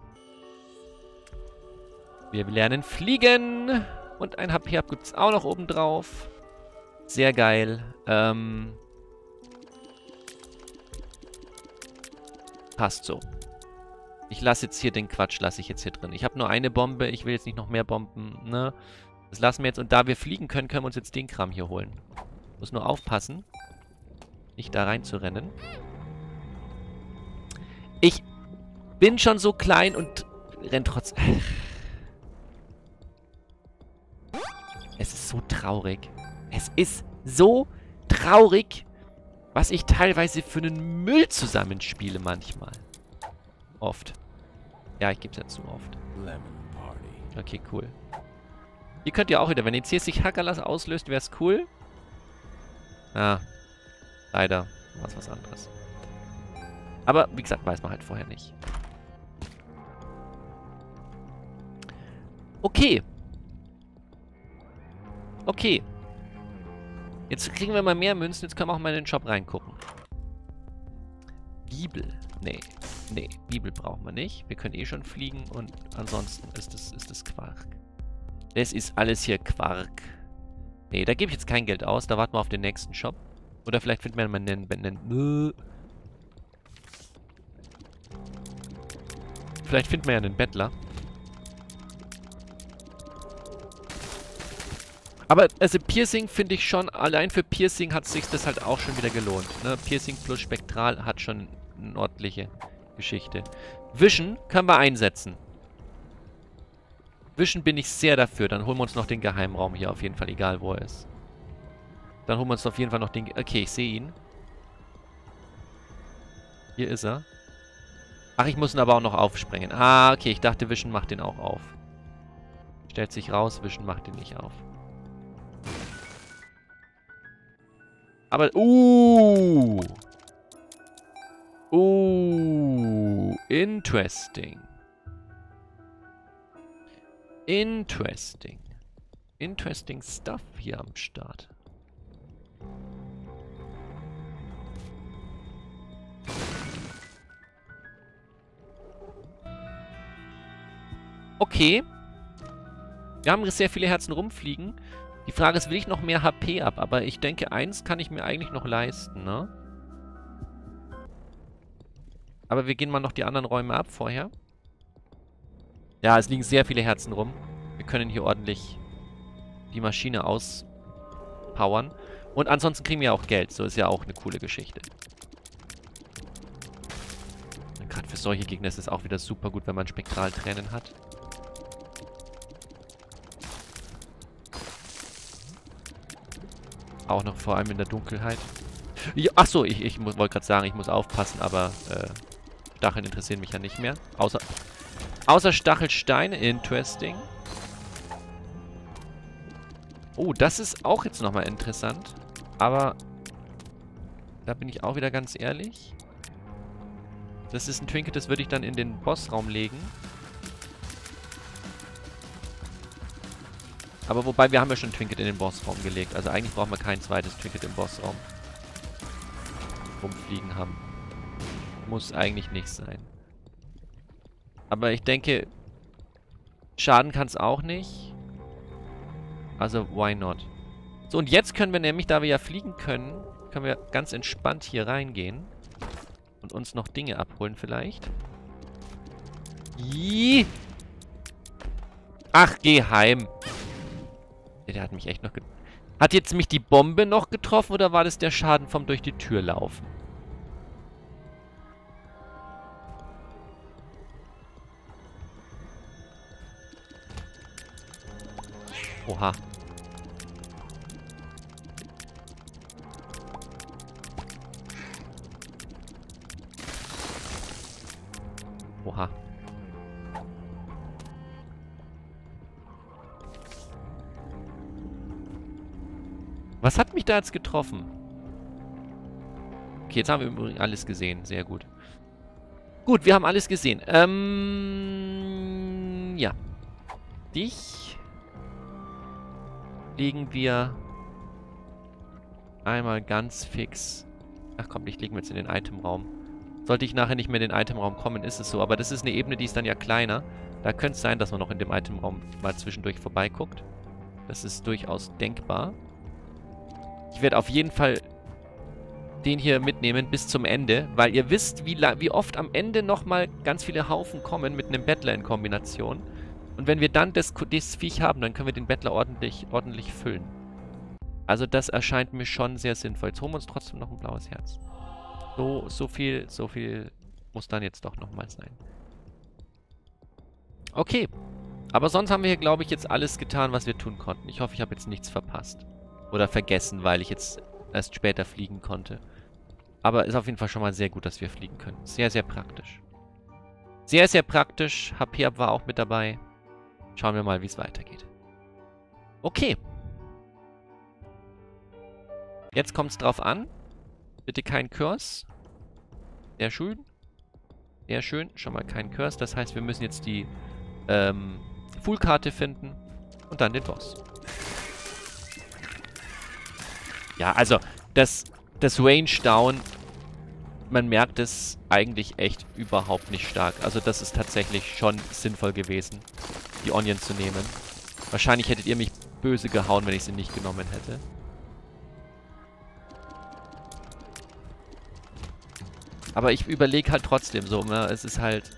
Wir lernen fliegen. Und ein HP-Up gibt es auch noch oben drauf. Sehr geil. Passt so. Ich lasse jetzt hier den Quatsch, lasse ich jetzt hier drin. Ich habe nur eine Bombe. Ich will jetzt nicht noch mehr Bomben, ne? Das lassen wir jetzt. Und da wir fliegen können, können wir uns jetzt den Kram hier holen. Muss nur aufpassen, nicht da rein zu rennen. Ich bin schon so klein und renn trotzdem. Es ist so traurig. Es ist so traurig, was ich teilweise für einen Müll zusammenspiele manchmal. Oft. Ja, ich gebe es ja zu oft. Okay, cool. Ihr könnt ja auch wieder, wenn jetzt hier sich Hakalas auslöst, wäre es cool. Ah, leider war es was anderes. Aber, wie gesagt, weiß man halt vorher nicht. Okay. Okay. Jetzt kriegen wir mal mehr Münzen. Jetzt können wir auch mal in den Shop reingucken. Bibel. Nee. Nee, Bibel brauchen wir nicht. Wir können eh schon fliegen und ansonsten ist das Quark. Das ist alles hier Quark. Nee, da gebe ich jetzt kein Geld aus. Da warten wir auf den nächsten Shop. Oder vielleicht finden wir mal einen vielleicht finden wir ja einen Bettler. Aber also Piercing finde ich schon, allein für Piercing hat sich das halt auch schon wieder gelohnt. Ne? Piercing plus Spektral hat schon eine ordentliche Geschichte. Vision können wir einsetzen. Vision bin ich sehr dafür. Dann holen wir uns noch den Geheimraum hier auf jeden Fall, egal wo er ist. Dann holen wir uns auf jeden Fall noch den... Okay, ich sehe ihn. Hier ist er. Ach, ich muss ihn aber auch noch aufsprengen. Ah, okay, ich dachte, Vision macht den auch auf. Stellt sich raus, Vision macht den nicht auf. Aber, interesting. Interesting. Interesting stuff hier am Start. Okay. Wir haben sehr viele Herzen rumfliegen. Die Frage ist, will ich noch mehr HP ab? Aber ich denke, eins kann ich mir eigentlich noch leisten, ne? Aber wir gehen mal noch die anderen Räume ab vorher. Ja, es liegen sehr viele Herzen rum. Wir können hier ordentlich die Maschine auspowern. Und ansonsten kriegen wir auch Geld. So ist ja auch eine coole Geschichte. Gerade für solche Gegner ist es auch wieder super gut, wenn man Spektraltränen hat. Auch noch vor allem in der Dunkelheit. Ja, achso, ich wollte gerade sagen, ich muss aufpassen, aber Stacheln interessieren mich ja nicht mehr. Außer Stachelsteine. Interesting. Oh, das ist auch jetzt nochmal interessant. Aber da bin ich auch wieder ganz ehrlich. Das ist ein Trinket, das würde ich dann in den Bossraum legen. Aber wobei, wir haben ja schon ein Trinket in den Bossraum gelegt. Also eigentlich brauchen wir kein zweites Trinket im Bossraum. Rumfliegen haben. Muss eigentlich nicht sein. Aber ich denke, schaden kann es auch nicht. Also, why not? So, und jetzt können wir nämlich, da wir ja fliegen können, können wir ganz entspannt hier reingehen. Und uns noch Dinge abholen vielleicht. Ih. Ach, geh heim. Der hat mich echt noch... Hat jetzt mich die Bombe noch getroffen oder war das der Schaden vom durch die Tür laufen? Oha. Oha. Was hat mich da jetzt getroffen? Okay, jetzt haben wir übrigens alles gesehen. Sehr gut. Gut, wir haben alles gesehen. Ja. Dich legen wir einmal ganz fix. Ach komm, dich legen wir jetzt in den Itemraum. Sollte ich nachher nicht mehr in den Itemraum kommen, ist es so. Aber das ist eine Ebene, die ist dann ja kleiner. Da könnte es sein, dass man noch in dem Itemraum mal zwischendurch vorbeiguckt. Das ist durchaus denkbar. Ich werde auf jeden Fall den hier mitnehmen bis zum Ende, weil ihr wisst, wie oft am Ende nochmal ganz viele Haufen kommen mit einem Bettler in Kombination. Und wenn wir dann das Viech haben, dann können wir den Bettler ordentlich füllen. Also das erscheint mir schon sehr sinnvoll. Jetzt holen wir uns trotzdem noch ein blaues Herz. So viel muss dann jetzt doch nochmal sein. Okay. Aber sonst haben wir hier, glaube ich, jetzt alles getan, was wir tun konnten. Ich hoffe, ich habe jetzt nichts verpasst. Oder vergessen, weil ich jetzt erst später fliegen konnte. Aber ist auf jeden Fall schon mal sehr gut, dass wir fliegen können. Sehr, sehr praktisch. Sehr, sehr praktisch. HP-Up war auch mit dabei. Schauen wir mal, wie es weitergeht. Okay. Jetzt kommt es drauf an. Bitte kein Curse. Sehr schön. Sehr schön. Schon mal kein Curse. Das heißt, wir müssen jetzt die Full-Karte finden. Und dann den Boss. Ja, also, das Range Down man merkt es eigentlich echt überhaupt nicht stark. Also das ist tatsächlich schon sinnvoll gewesen, die Onion zu nehmen. Wahrscheinlich hättet ihr mich böse gehauen, wenn ich sie nicht genommen hätte. Aber ich überlege halt trotzdem so, ne? Es ist halt...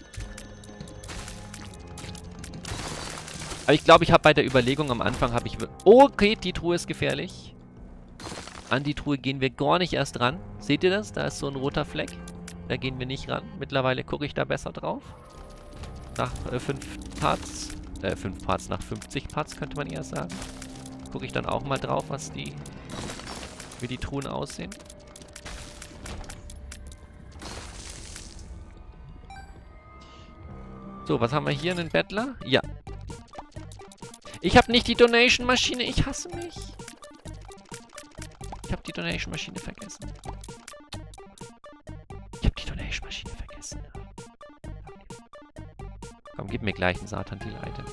Aber ich glaube, ich habe bei der Überlegung am Anfang, habe ich... Oh, okay, die Truhe ist gefährlich. An die Truhe gehen wir gar nicht erst ran. Seht ihr das? Da ist so ein roter Fleck. Da gehen wir nicht ran. Mittlerweile gucke ich da besser drauf. Nach 5 Parts. 5 Parts, nach 50 Parts könnte man eher sagen. Gucke ich dann auch mal drauf, wie die Truhen aussehen. So, was haben wir hier? Einen Bettler? Ja. Ich habe nicht die Donation-Maschine. Ich hasse mich. Ich habe die Donation-Maschine vergessen. Ich habe die Donation-Maschine vergessen. Komm, gib mir gleich ein Satan-Deal-Item.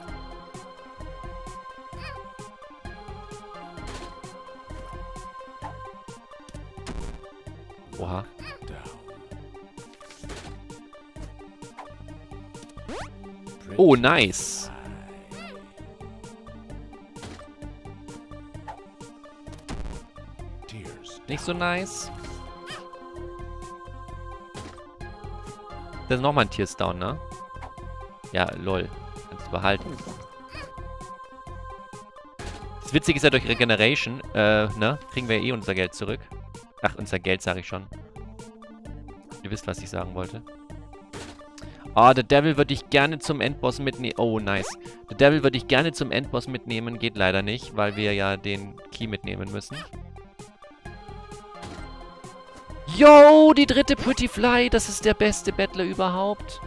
Oha. Oh, nice. Nicht so nice. Da ist nochmal ein Tears down, ne? Ja, lol. Kannst du behalten. Das Witzige ist ja durch Regeneration, ne? Kriegen wir eh unser Geld zurück. Ach, unser Geld sage ich schon. Ihr wisst, was ich sagen wollte. Oh, der Devil würde ich gerne zum Endboss mitnehmen. Oh, nice. Der Devil würde ich gerne zum Endboss mitnehmen. Geht leider nicht, weil wir ja den Key mitnehmen müssen. Yo, die dritte Pretty Fly. Das ist der beste Bettler überhaupt.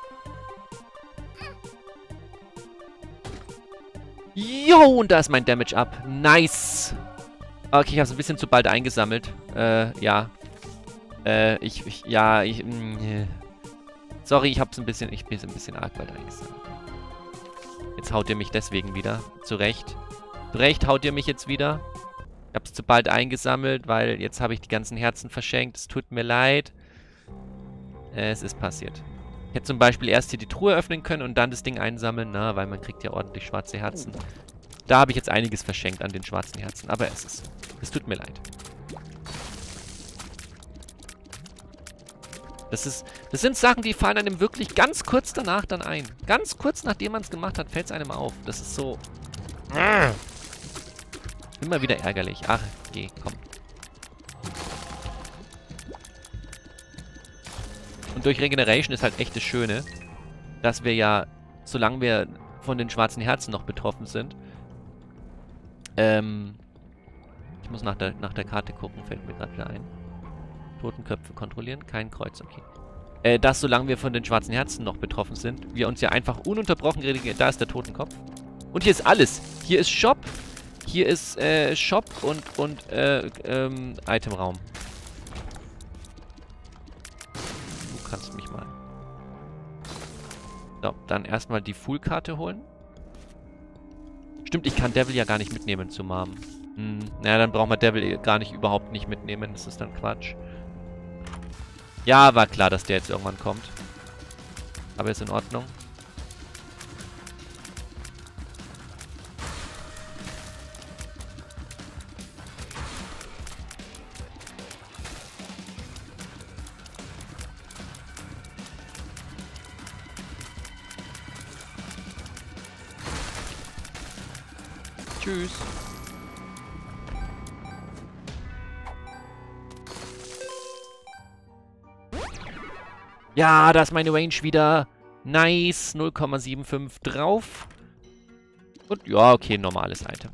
Yo, und da ist mein Damage up. Nice. Okay, ich habe es ein bisschen zu bald eingesammelt. Ja. Sorry, ich bin es ein bisschen arg bald eingesammelt. Jetzt haut ihr mich deswegen wieder. Zu Recht. Zu Recht haut ihr mich jetzt wieder. Ich habe es zu bald eingesammelt, weil jetzt habe ich die ganzen Herzen verschenkt. Es tut mir leid. Es ist passiert. Ich hätte zum Beispiel erst hier die Truhe öffnen können und dann das Ding einsammeln. Na, weil man kriegt ja ordentlich schwarze Herzen. Da habe ich jetzt einiges verschenkt an den schwarzen Herzen. Aber es ist so. Es tut mir leid. Das sind Sachen, die fallen einem wirklich ganz kurz danach dann ein. Ganz kurz nachdem man es gemacht hat, fällt es einem auf. Das ist so... Immer wieder ärgerlich. Ach, geh, komm. Und durch Regeneration ist halt echt das Schöne, dass wir ja, solange wir von den schwarzen Herzen noch betroffen sind, ich muss nach der Karte gucken, fällt mir gerade wieder ein. Totenköpfe kontrollieren, kein Kreuz, okay. Dass solange wir von den schwarzen Herzen noch betroffen sind, wir uns ja einfach ununterbrochen regenerieren. Da ist der Totenkopf. Und hier ist alles. Hier ist Shop. Hier ist Shop und Itemraum. Du kannst mich mal. So, dann erstmal die Full-Karte holen. Stimmt, ich kann Devil ja gar nicht mitnehmen zu Mom. Naja, dann brauchen wir Devil gar nicht überhaupt nicht mitnehmen. Das ist dann Quatsch. Ja, war klar, dass der jetzt irgendwann kommt. Aber ist in Ordnung. Tschüss. Ja, da ist meine Range wieder. Nice. 0,75 drauf. Und ja, okay, normales Item.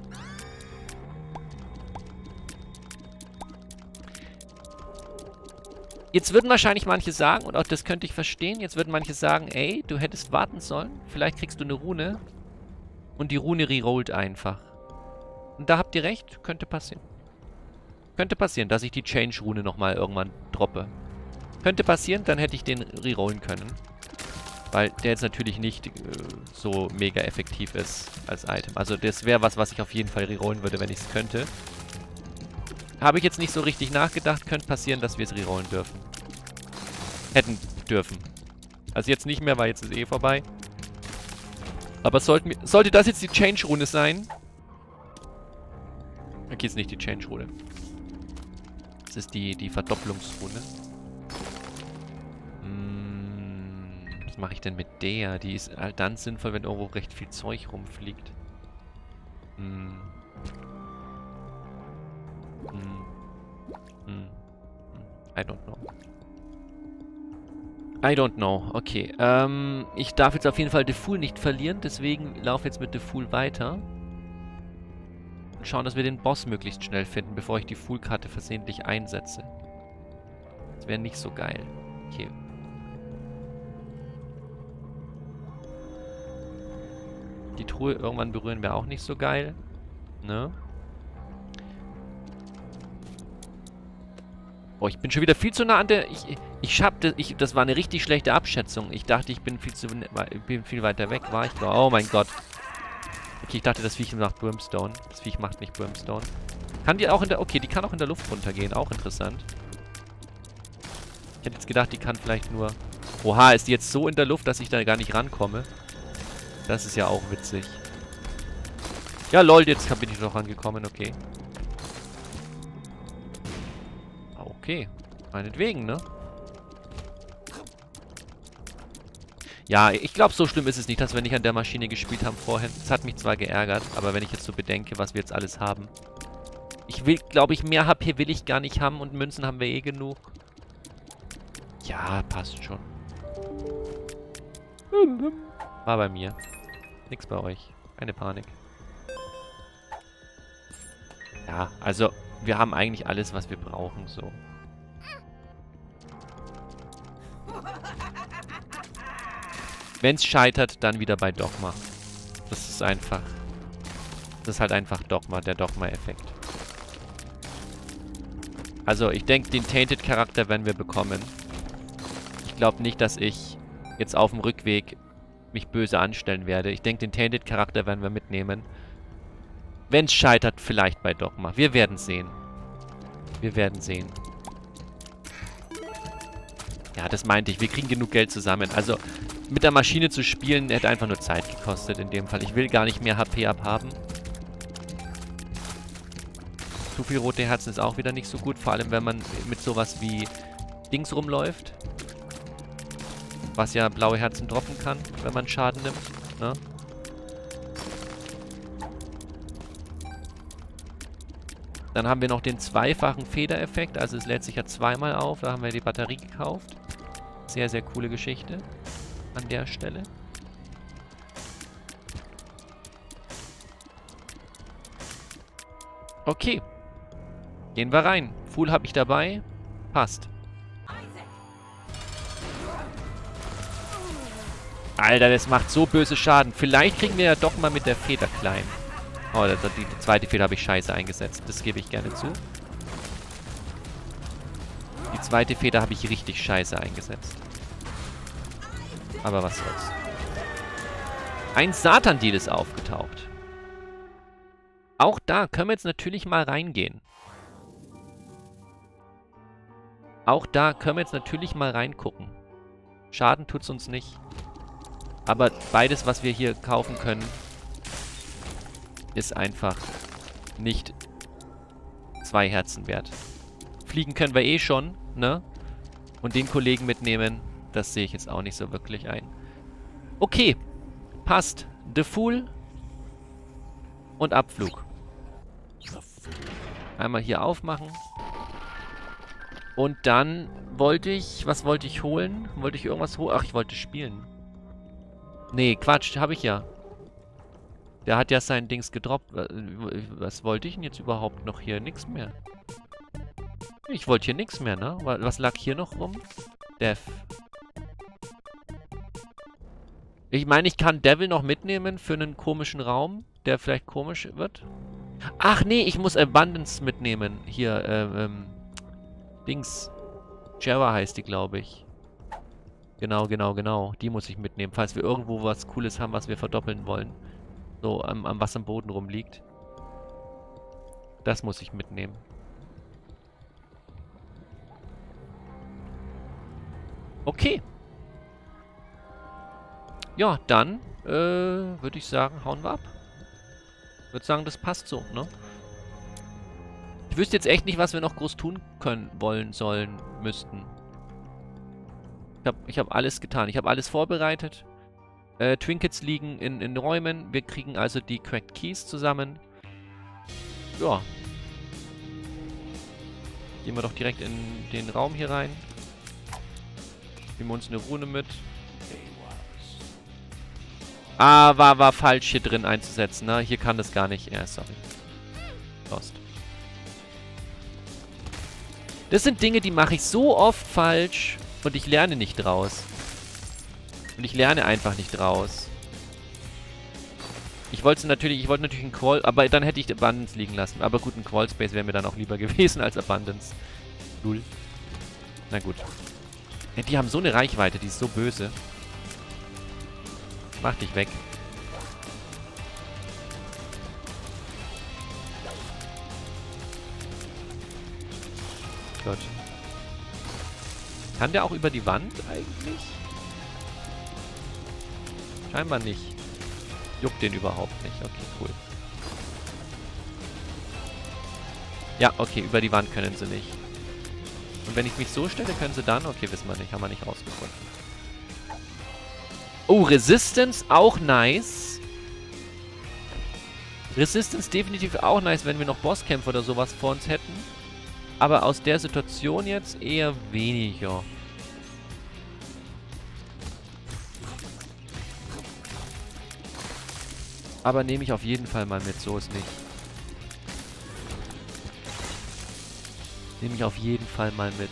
Jetzt würden wahrscheinlich manche sagen, und auch das könnte ich verstehen, jetzt würden manche sagen, ey, du hättest warten sollen. Vielleicht kriegst du eine Rune. Und die Rune rerollt einfach. Und da habt ihr recht, könnte passieren. Könnte passieren, dass ich die Change-Rune nochmal irgendwann droppe. Könnte passieren, dann hätte ich den rerollen können. Weil der jetzt natürlich nicht so mega effektiv ist als Item. Also das wäre was ich auf jeden Fall rerollen würde, wenn ich es könnte. Habe ich jetzt nicht so richtig nachgedacht. Könnte passieren, dass wir es rerollen dürfen. Hätten dürfen. Also jetzt nicht mehr, weil jetzt ist eh vorbei. Aber sollte das jetzt die Change-Runde sein? Okay, ist nicht die Change-Runde. Das ist die Verdopplungsrunde. Was mache ich denn mit der? Die ist halt dann sinnvoll, wenn irgendwo recht viel Zeug rumfliegt. I don't know. I don't know. Okay. Ich darf jetzt auf jeden Fall The Fool nicht verlieren, deswegen laufe jetzt mit The Fool weiter. Und schauen, dass wir den Boss möglichst schnell finden, bevor ich die Fool-Karte versehentlich einsetze. Das wäre nicht so geil. Okay. Die Truhe irgendwann berühren wäre auch nicht so geil. Ne? Oh, ich bin schon wieder viel zu nah an der... Das war eine richtig schlechte Abschätzung. Ich dachte, ich bin viel weiter weg. War ich glaube. Oh mein Gott. Okay, ich dachte, das Viech macht Brimstone. Das Viech macht nicht Brimstone. Kann die auch in der... Okay, die kann auch in der Luft runtergehen. Auch interessant. Ich hätte jetzt gedacht, die kann vielleicht nur... Oha, ist die jetzt so in der Luft, dass ich da gar nicht rankomme? Das ist ja auch witzig. Ja, lol, jetzt bin ich noch rangekommen. Okay. Okay. Meinetwegen, ne? Ja, ich glaube, so schlimm ist es nicht, dass wir nicht an der Maschine gespielt haben vorhin. Das hat mich zwar geärgert, aber wenn ich jetzt so bedenke, was wir jetzt alles haben. Ich will, glaube ich, mehr HP will ich gar nicht haben und Münzen haben wir eh genug. Ja, passt schon. War bei mir. Nix bei euch. Keine Panik. Ja, also, wir haben eigentlich alles, was wir brauchen, so. Wenn es scheitert, dann wieder bei Dogma. Das ist einfach... Das ist halt einfach Dogma, der Dogma-Effekt. Also, ich denke, den Tainted-Charakter werden wir bekommen. Ich glaube nicht, dass ich jetzt auf dem Rückweg mich böse anstellen werde. Ich denke, den Tainted-Charakter werden wir mitnehmen. Wenn es scheitert, vielleicht bei Dogma. Wir werden sehen. Wir werden sehen. Ja, das meinte ich. Wir kriegen genug Geld zusammen. Also, mit der Maschine zu spielen, hätte einfach nur Zeit gekostet in dem Fall. Ich will gar nicht mehr HP abhaben. Zu viel rote Herzen ist auch wieder nicht so gut. Vor allem, wenn man mit sowas wie Dings rumläuft. Was ja blaue Herzen droppen kann, wenn man Schaden nimmt. Ne? Dann haben wir noch den zweifachen Federeffekt. Also es lädt sich ja zweimal auf. Da haben wir die Batterie gekauft. Sehr, sehr coole Geschichte. An der Stelle. Okay. Gehen wir rein. Fool habe ich dabei. Passt. Alter, das macht so böse Schaden. Vielleicht kriegen wir ja doch mal mit der Feder klein. Oh, die zweite Feder habe ich scheiße eingesetzt. Das gebe ich gerne zu. Die zweite Feder habe ich richtig scheiße eingesetzt. Aber was soll's. Ein Satan-Deal ist aufgetaucht. Auch da können wir jetzt natürlich mal reingehen. Auch da können wir jetzt natürlich mal reingucken. Schaden tut's uns nicht. Aber beides, was wir hier kaufen können, ist einfach nicht 2 Herzen wert. Fliegen können wir eh schon, ne? Und den Kollegen mitnehmen, das sehe ich jetzt auch nicht so wirklich ein. Okay, passt. The Fool und Abflug. Einmal hier aufmachen. Und dann wollte ich... Was wollte ich holen? Wollte ich irgendwas holen? Ach, ich wollte spielen. Nee, Quatsch, habe ich ja. Der hat ja sein Dings gedroppt. Was wollte ich denn jetzt überhaupt noch hier? Nix mehr. Ich wollte hier nichts mehr, ne? Was lag hier noch rum? Death. Ich meine, ich kann Devil noch mitnehmen für einen komischen Raum, der vielleicht komisch wird. Ach nee, ich muss Abundance mitnehmen. Hier, Dings. Java heißt die, glaube ich. Genau, genau, genau. Die muss ich mitnehmen, falls wir irgendwo was Cooles haben, was wir verdoppeln wollen. So, was am Boden rumliegt. Das muss ich mitnehmen. Okay. Ja, dann würde ich sagen, hauen wir ab. Würde sagen, das passt so, ne? Ich wüsste jetzt echt nicht, was wir noch groß tun können, wollen, sollen, müssten. Ich hab alles getan. Ich habe alles vorbereitet. Trinkets liegen in Räumen. Wir kriegen also die Cracked Keys zusammen. Ja. Gehen wir doch direkt in den Raum hier rein. Nehmen wir uns eine Rune mit. Ah, war falsch hier drin einzusetzen, ne? Hier kann das gar nicht. Ja, sorry. Lost. Das sind Dinge, die mache ich so oft falsch und ich lerne nicht draus. Und ich lerne einfach nicht draus. Ich wollte natürlich einen Qual, aber dann hätte ich Abundance liegen lassen. Aber gut, ein Qual Space wäre mir dann auch lieber gewesen als Abundance. Null. Na gut. Ja, die haben so eine Reichweite, die ist so böse. Mach dich weg. Gott. Kann der auch über die Wand eigentlich? Scheinbar nicht. Juckt den überhaupt nicht. Okay, cool. Ja, okay, über die Wand können sie nicht. Und wenn ich mich so stelle, können sie dann? Okay, wissen wir nicht. Haben wir nicht rausgefunden. Oh, Resistance auch nice. Resistance definitiv auch nice, wenn wir noch Bosskämpfe oder sowas vor uns hätten. Aber aus der Situation jetzt eher weniger. Aber nehme ich auf jeden Fall mal mit, so ist nicht. Nehme ich auf jeden Fall mal mit.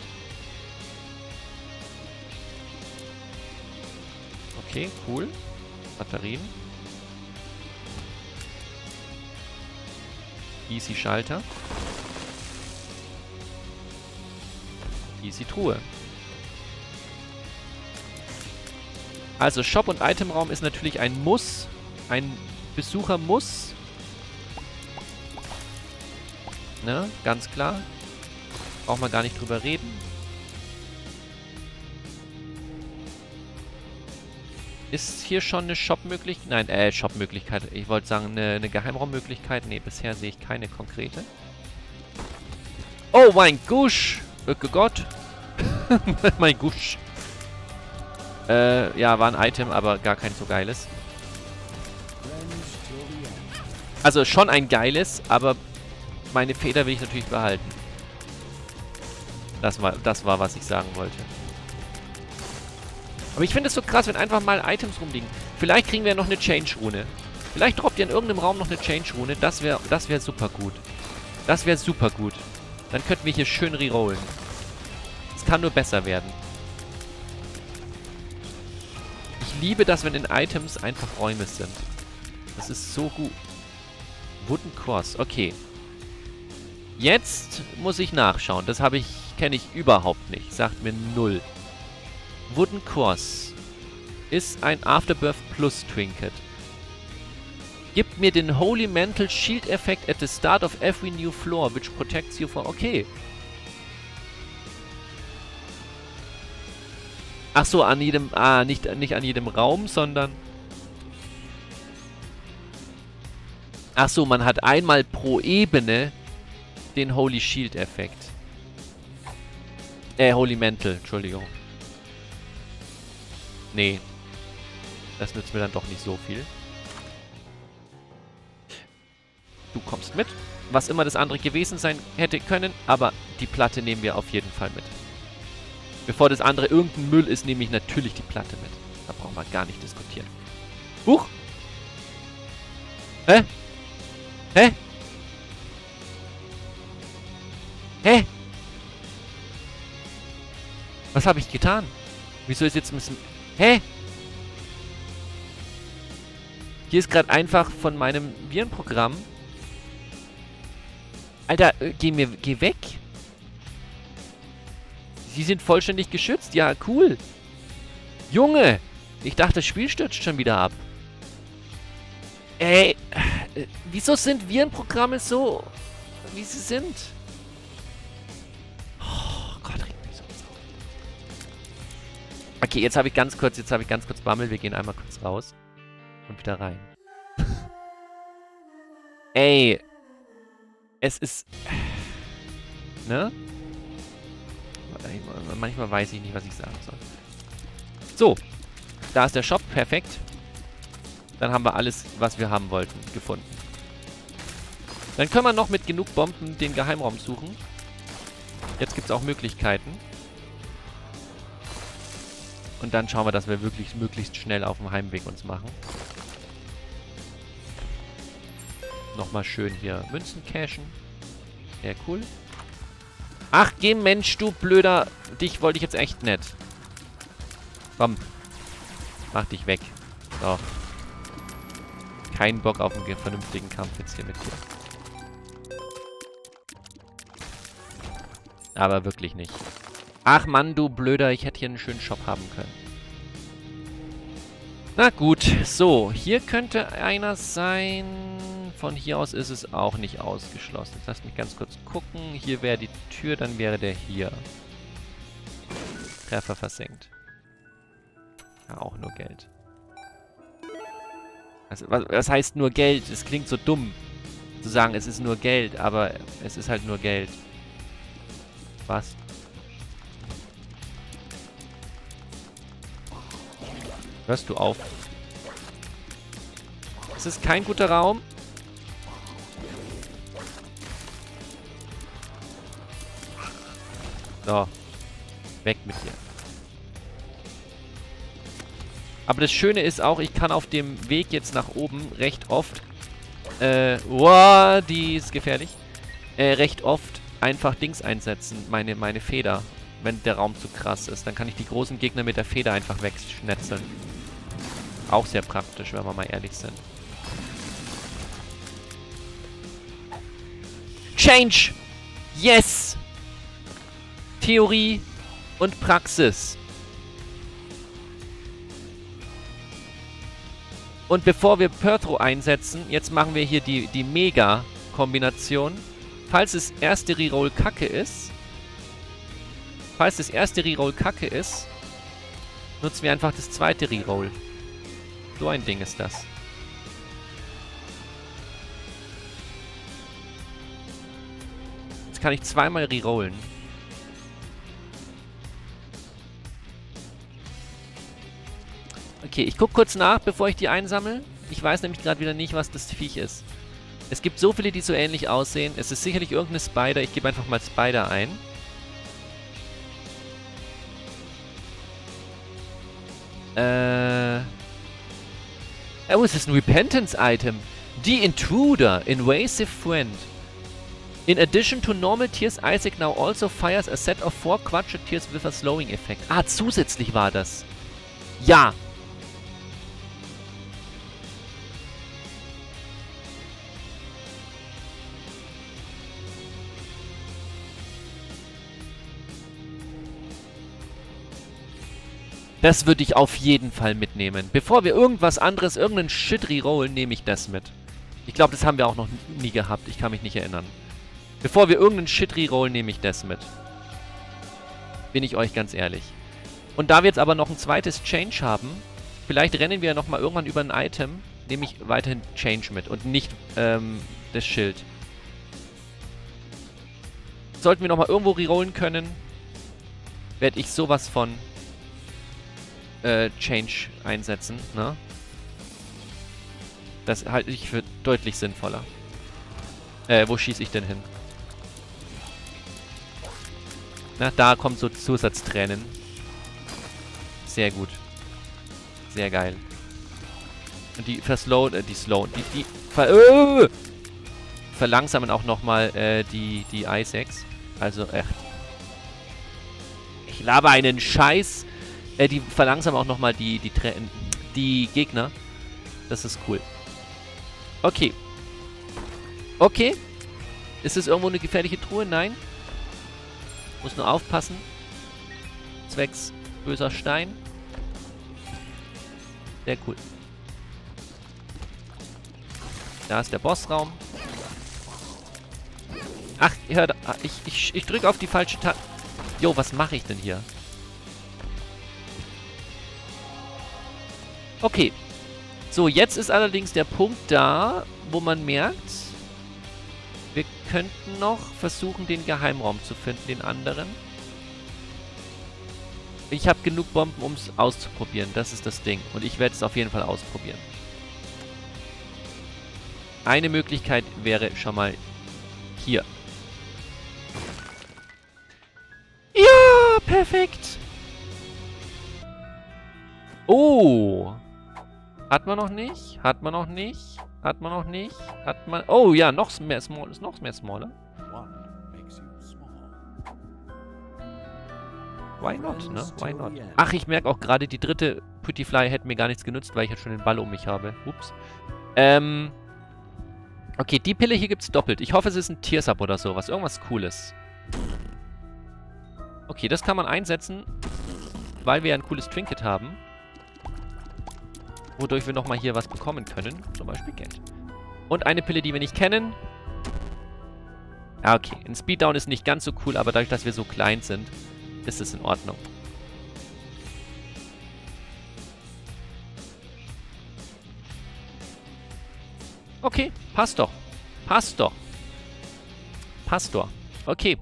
Okay, cool. Batterien. Easy Schalter. Easy Truhe. Also Shop- und Itemraum ist natürlich ein Muss. Ein Besucher muss. Ne, ganz klar. Braucht man gar nicht drüber reden. Ist hier schon eine Shop-Möglichkeit? Nein, Shop-Möglichkeit. Ich wollte sagen, eine Geheimraummöglichkeit. Ne, bisher sehe ich keine konkrete. Oh, mein Gusch! Gott. Mein Gusch. Ja, war ein Item, aber gar kein so geiles. Also schon ein geiles, aber meine Feder will ich natürlich behalten. Das war, was ich sagen wollte. Aber ich finde es so krass, wenn einfach mal Items rumliegen. Vielleicht kriegen wir ja noch eine Change-Rune. Vielleicht droppt ihr in irgendeinem Raum noch eine Change-Rune. Das wär super gut. Das wäre super gut. Dann könnten wir hier schön rerollen. Es kann nur besser werden. Ich liebe das, wenn in Items einfach Räume sind. Das ist so gut. Wooden Cross, okay. Jetzt muss ich nachschauen. Das kenne ich überhaupt nicht. Sagt mir null. Wooden Cross ist ein Afterbirth Plus Trinket. Gibt mir den Holy Mantle Shield Effect at the start of every new floor, which protects you from... Okay. Ach so, an jedem... Ah, nicht an jedem Raum, sondern... Ach so, man hat einmal pro Ebene den Holy Shield Effekt. Holy Mantle, Entschuldigung. Nee. Das nützt mir dann doch nicht so viel. Du kommst mit. Was immer das andere gewesen sein hätte können, aber die Platte nehmen wir auf jeden Fall mit. Bevor das andere irgendein Müll ist, nehme ich natürlich die Platte mit. Da brauchen wir gar nicht diskutieren. Huch! Hä? Hä? Hä? Was habe ich getan? Wieso ist jetzt ein bisschen... Hä? Hier ist gerade einfach von meinem Virenprogramm... Alter, geh weg. Sie sind vollständig geschützt. Ja, cool. Junge! Ich dachte, das Spiel stürzt schon wieder ab. Ey, wieso sind Virenprogramme so, wie sie sind? Oh Gott, regt mich so auf. Okay, jetzt habe ich ganz kurz Bammel. Wir gehen einmal kurz raus. Und wieder rein. Ey. Es ist... Ne? Manchmal weiß ich nicht, was ich sagen soll. So. Da ist der Shop. Perfekt. Dann haben wir alles, was wir haben wollten, gefunden. Dann können wir noch mit genug Bomben den Geheimraum suchen. Jetzt gibt es auch Möglichkeiten. Und dann schauen wir, dass wir wirklich möglichst schnell auf dem Heimweg uns machen. Nochmal schön hier Münzen cashen. Sehr cool. Ach, geh Mensch, du Blöder. Dich wollte ich jetzt echt nicht. Komm. Mach dich weg. So. Kein Bock auf einen vernünftigen Kampf jetzt hier mit dir. Aber wirklich nicht. Ach Mann, du Blöder. Ich hätte hier einen schönen Shop haben können. Na gut. So, hier könnte einer sein. Von hier aus ist es auch nicht ausgeschlossen. Jetzt lass mich ganz kurz gucken. Hier wäre die Tür, dann wäre der hier. Treffer versenkt. Ja, auch nur Geld. Also, was heißt nur Geld? Es klingt so dumm, zu sagen, es ist nur Geld, aber es ist halt nur Geld. Was? Hörst du auf? Es ist kein guter Raum. So. Weg mit dir. Aber das Schöne ist auch, ich kann auf dem Weg jetzt nach oben recht oft, die ist gefährlich, recht oft einfach Dings einsetzen, meine Feder, wenn der Raum zu krass ist. Dann kann ich die großen Gegner mit der Feder einfach wegschnetzeln. Auch sehr praktisch, wenn wir mal ehrlich sind. Change! Yes! Theorie und Praxis. Und bevor wir Perthro einsetzen, jetzt machen wir hier die Mega-Kombination. Falls das erste Reroll kacke ist, nutzen wir einfach das zweite Reroll. So ein Ding ist das. Jetzt kann ich zweimal rerollen. Okay, ich gucke kurz nach, bevor ich die einsammle. Ich weiß nämlich gerade wieder nicht, was das Viech ist. Es gibt so viele, die so ähnlich aussehen. Es ist sicherlich irgendeine Spider. Ich gebe einfach mal Spider ein. Oh, es ist ein Repentance-Item. The Intruder, Invasive Friend. In addition to normal tears, Isaac now also fires a set of 4 Quadra tears with a slowing effect. Ah, zusätzlich war das. Ja! Das würde ich auf jeden Fall mitnehmen. Bevor wir irgendwas anderes, irgendeinen Shit rerollen, nehme ich das mit. Ich glaube, das haben wir auch noch nie gehabt. Ich kann mich nicht erinnern. Bevor wir irgendeinen Shit rerollen, nehme ich das mit. Bin ich euch ganz ehrlich. Und da wir jetzt aber noch ein zweites Change haben, vielleicht rennen wir ja nochmal irgendwann über ein Item, nehme ich weiterhin Change mit und nicht das Schild. Sollten wir nochmal irgendwo rerollen können, werde ich sowas von Change einsetzen, ne? Das halte ich für deutlich sinnvoller. Wo schieße ich denn hin? Na, da kommt so Zusatztränen. Sehr gut. Sehr geil. Und die verlangsamen auch nochmal die Isaacs. Also, echt. Ich laber einen Scheiß. Die verlangsamen auch nochmal die Gegner. Das ist cool. Okay. Okay. Ist es irgendwo eine gefährliche Truhe? Nein. Muss nur aufpassen. Zwecks böser Stein. Sehr cool. Da ist der Bossraum. Ach, hört, ich drücke auf die falsche Taste. Jo, was mache ich denn hier? Okay. So, jetzt ist allerdings der Punkt da, wo man merkt, wir könnten noch versuchen, den Geheimraum zu finden, den anderen. Ich habe genug Bomben, um es auszuprobieren. Das ist das Ding. Und ich werde es auf jeden Fall ausprobieren. Eine Möglichkeit wäre schon mal hier. Ja, perfekt. Oh. Hat man noch nicht? Hat man noch nicht? Hat man noch nicht? Hat man... Oh ja, noch mehr Small ist noch mehr Smaller. Why not, ne? Why not? Ach, ich merke auch gerade, die dritte Pretty Fly hätte mir gar nichts genutzt, weil ich jetzt schon den Ball um mich habe. Ups. Okay, die Pille hier gibt's doppelt. Ich hoffe, es ist ein Tears-Up oder sowas. Irgendwas Cooles. Okay, das kann man einsetzen, weil wir ja ein cooles Trinket haben. Wodurch wir nochmal hier was bekommen können. Zum Beispiel Geld. Und eine Pille, die wir nicht kennen. Ja, okay. Ein Speeddown ist nicht ganz so cool, aber dadurch, dass wir so klein sind, ist es in Ordnung. Okay, passt doch. Passt doch. Passt doch. Okay.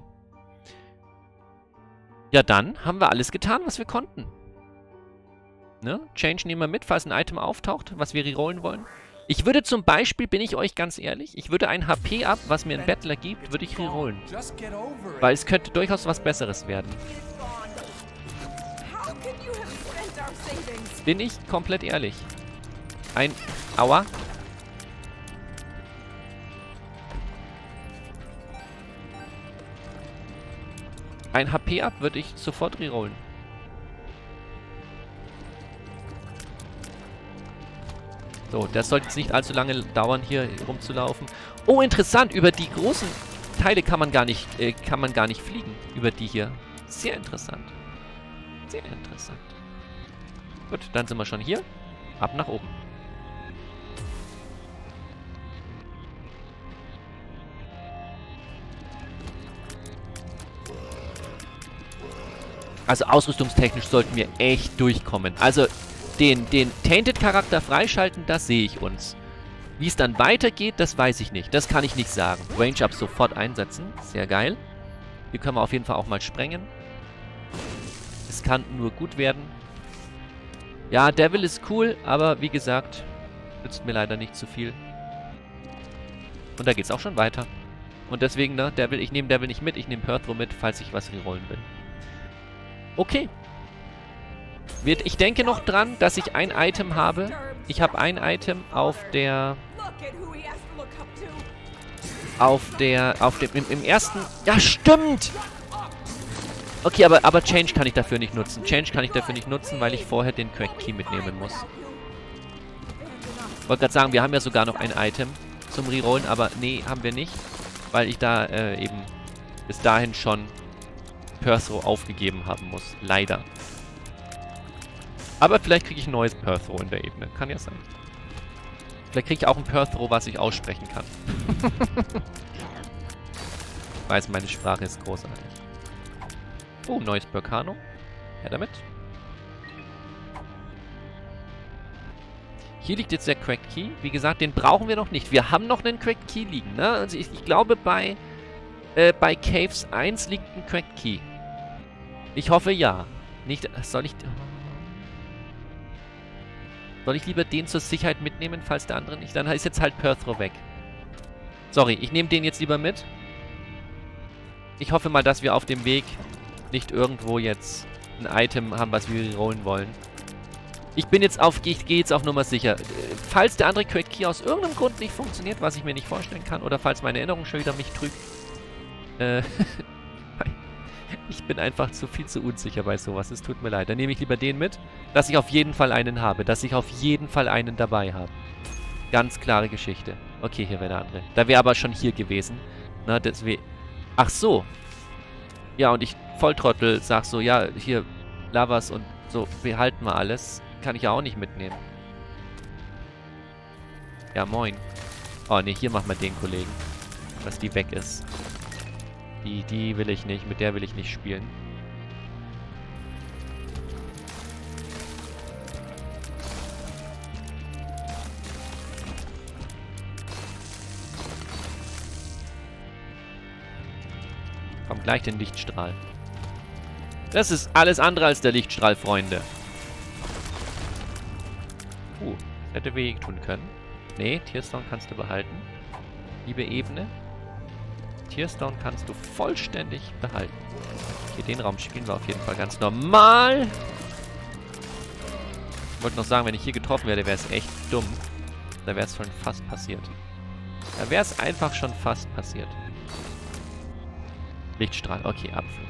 Ja, dann haben wir alles getan, was wir konnten. Ne? Change nehmen wir mit, falls ein Item auftaucht, was wir rerollen wollen. Ich würde zum Beispiel, bin ich euch ganz ehrlich, ich würde ein HP ab, was mir ein Battler gibt, würde ich rerollen. Weil es könnte durchaus was Besseres werden. Bin ich komplett ehrlich. Ein... Aua. Ein HP ab würde ich sofort rerollen. So, das sollte jetzt nicht allzu lange dauern, hier rumzulaufen. Oh, interessant. Über die großen Teile kann man gar nicht fliegen. Über die hier. Sehr interessant. Sehr interessant. Gut, dann sind wir schon hier. Ab nach oben. Also ausrüstungstechnisch sollten wir echt durchkommen. Also den Tainted-Charakter freischalten, das sehe ich uns. Wie es dann weitergeht, das weiß ich nicht. Das kann ich nicht sagen. Range-Up sofort einsetzen. Sehr geil. Hier können wir auf jeden Fall auch mal sprengen. Es kann nur gut werden. Ja, Devil ist cool, aber wie gesagt, nützt mir leider nicht zu viel. Und da geht's auch schon weiter. Und deswegen, ne, Devil, ich nehme Devil nicht mit, ich nehme Perthro mit, falls ich was rerollen will. Okay. Ich denke noch dran, dass ich ein Item habe. Ich habe ein Item im ersten... Ja, stimmt! Okay, aber Change kann ich dafür nicht nutzen. Change kann ich dafür nicht nutzen, weil ich vorher den Cracked Key mitnehmen muss. Ich wollte gerade sagen, wir haben ja sogar noch ein Item zum Rerollen, aber nee, haben wir nicht. Weil ich da eben bis dahin schon Perthro aufgegeben haben muss. Leider. Aber vielleicht kriege ich ein neues Perthro in der Ebene. Kann ja sein. Vielleicht kriege ich auch ein Perthro, was ich aussprechen kann. Ich weiß, meine Sprache ist großartig. Oh, neues Berkano. Ja, damit. Hier liegt jetzt der Cracked Key. Wie gesagt, den brauchen wir noch nicht. Wir haben noch einen Cracked Key liegen, ne? Also ich glaube, bei Caves 1 liegt ein Cracked Key. Ich hoffe, ja. Nicht... Soll ich lieber den zur Sicherheit mitnehmen, falls der andere nicht... Dann ist jetzt halt Perthro weg. Sorry, ich nehme den jetzt lieber mit. Ich hoffe mal, dass wir auf dem Weg nicht irgendwo jetzt ein Item haben, was wir rollen wollen. Ich gehe jetzt auf Nummer sicher. Falls der andere Cracked Key aus irgendeinem Grund nicht funktioniert, was ich mir nicht vorstellen kann, oder falls meine Erinnerung schon wieder mich trügt, ich bin einfach zu unsicher bei sowas. Es tut mir leid. Dann nehme ich lieber den mit, dass ich auf jeden Fall einen habe. Dass ich auf jeden Fall einen dabei habe. Ganz klare Geschichte. Okay, hier wäre der andere. Da wäre aber schon hier gewesen. Na, deswegen... Ach so. Ja, und ich, Volltrottel, sag so, ja, hier, Lavas und so, behalten wir alles. Kann ich ja auch nicht mitnehmen. Ja, moin. Oh, ne, hier machen wir den Kollegen. Dass die weg ist. Die will ich nicht. Mit der will ich nicht spielen. Komm, gleich den Lichtstrahl. Das ist alles andere als der Lichtstrahl, Freunde. Hätte weh tun können. Nee, Tearstone kannst du behalten. Liebe Ebene. Tearstone kannst du vollständig behalten. Okay, den Raum spielen wir auf jeden Fall ganz normal. Ich wollte noch sagen, wenn ich hier getroffen werde, wäre es echt dumm. Da wäre es schon fast passiert. Da wäre es einfach schon fast passiert. Lichtstrahl. Okay, Abflug.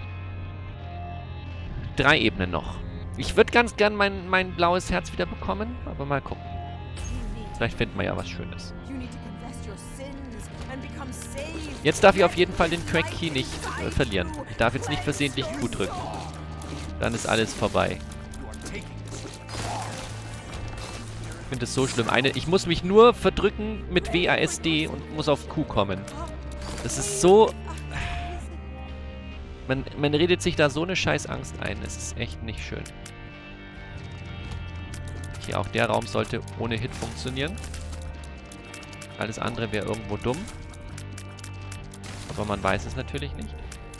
3 Ebenen noch. Ich würde ganz gern mein blaues Herz wieder bekommen, aber mal gucken. Vielleicht finden wir ja was Schönes. Jetzt darf ich auf jeden Fall den Crack Key nicht verlieren. Ich darf jetzt nicht versehentlich Q drücken. Dann ist alles vorbei. Ich finde es so schlimm. Ich muss mich nur verdrücken mit WASD und muss auf Q kommen. Das ist so... Man redet sich da so eine scheiß Angst ein. Es ist echt nicht schön. Okay, auch der Raum sollte ohne Hit funktionieren. Alles andere wäre irgendwo dumm. Aber man weiß es natürlich nicht.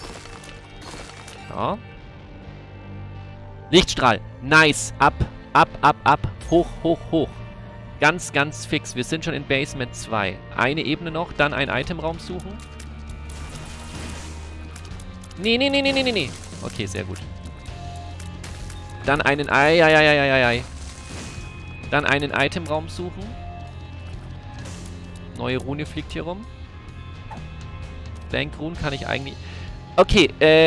Ja. Lichtstrahl. Nice. Ab, ab, ab, ab. Hoch, hoch, hoch. Ganz, ganz fix. Wir sind schon in Basement 2. Eine Ebene noch, dann einen Itemraum suchen. Nee, nee, nee, nee, nee, nee. Okay, sehr gut. Dann einen... Ei. Dann einen Itemraum suchen. Neue Rune fliegt hier rum. Blank Rune kann ich eigentlich... Okay,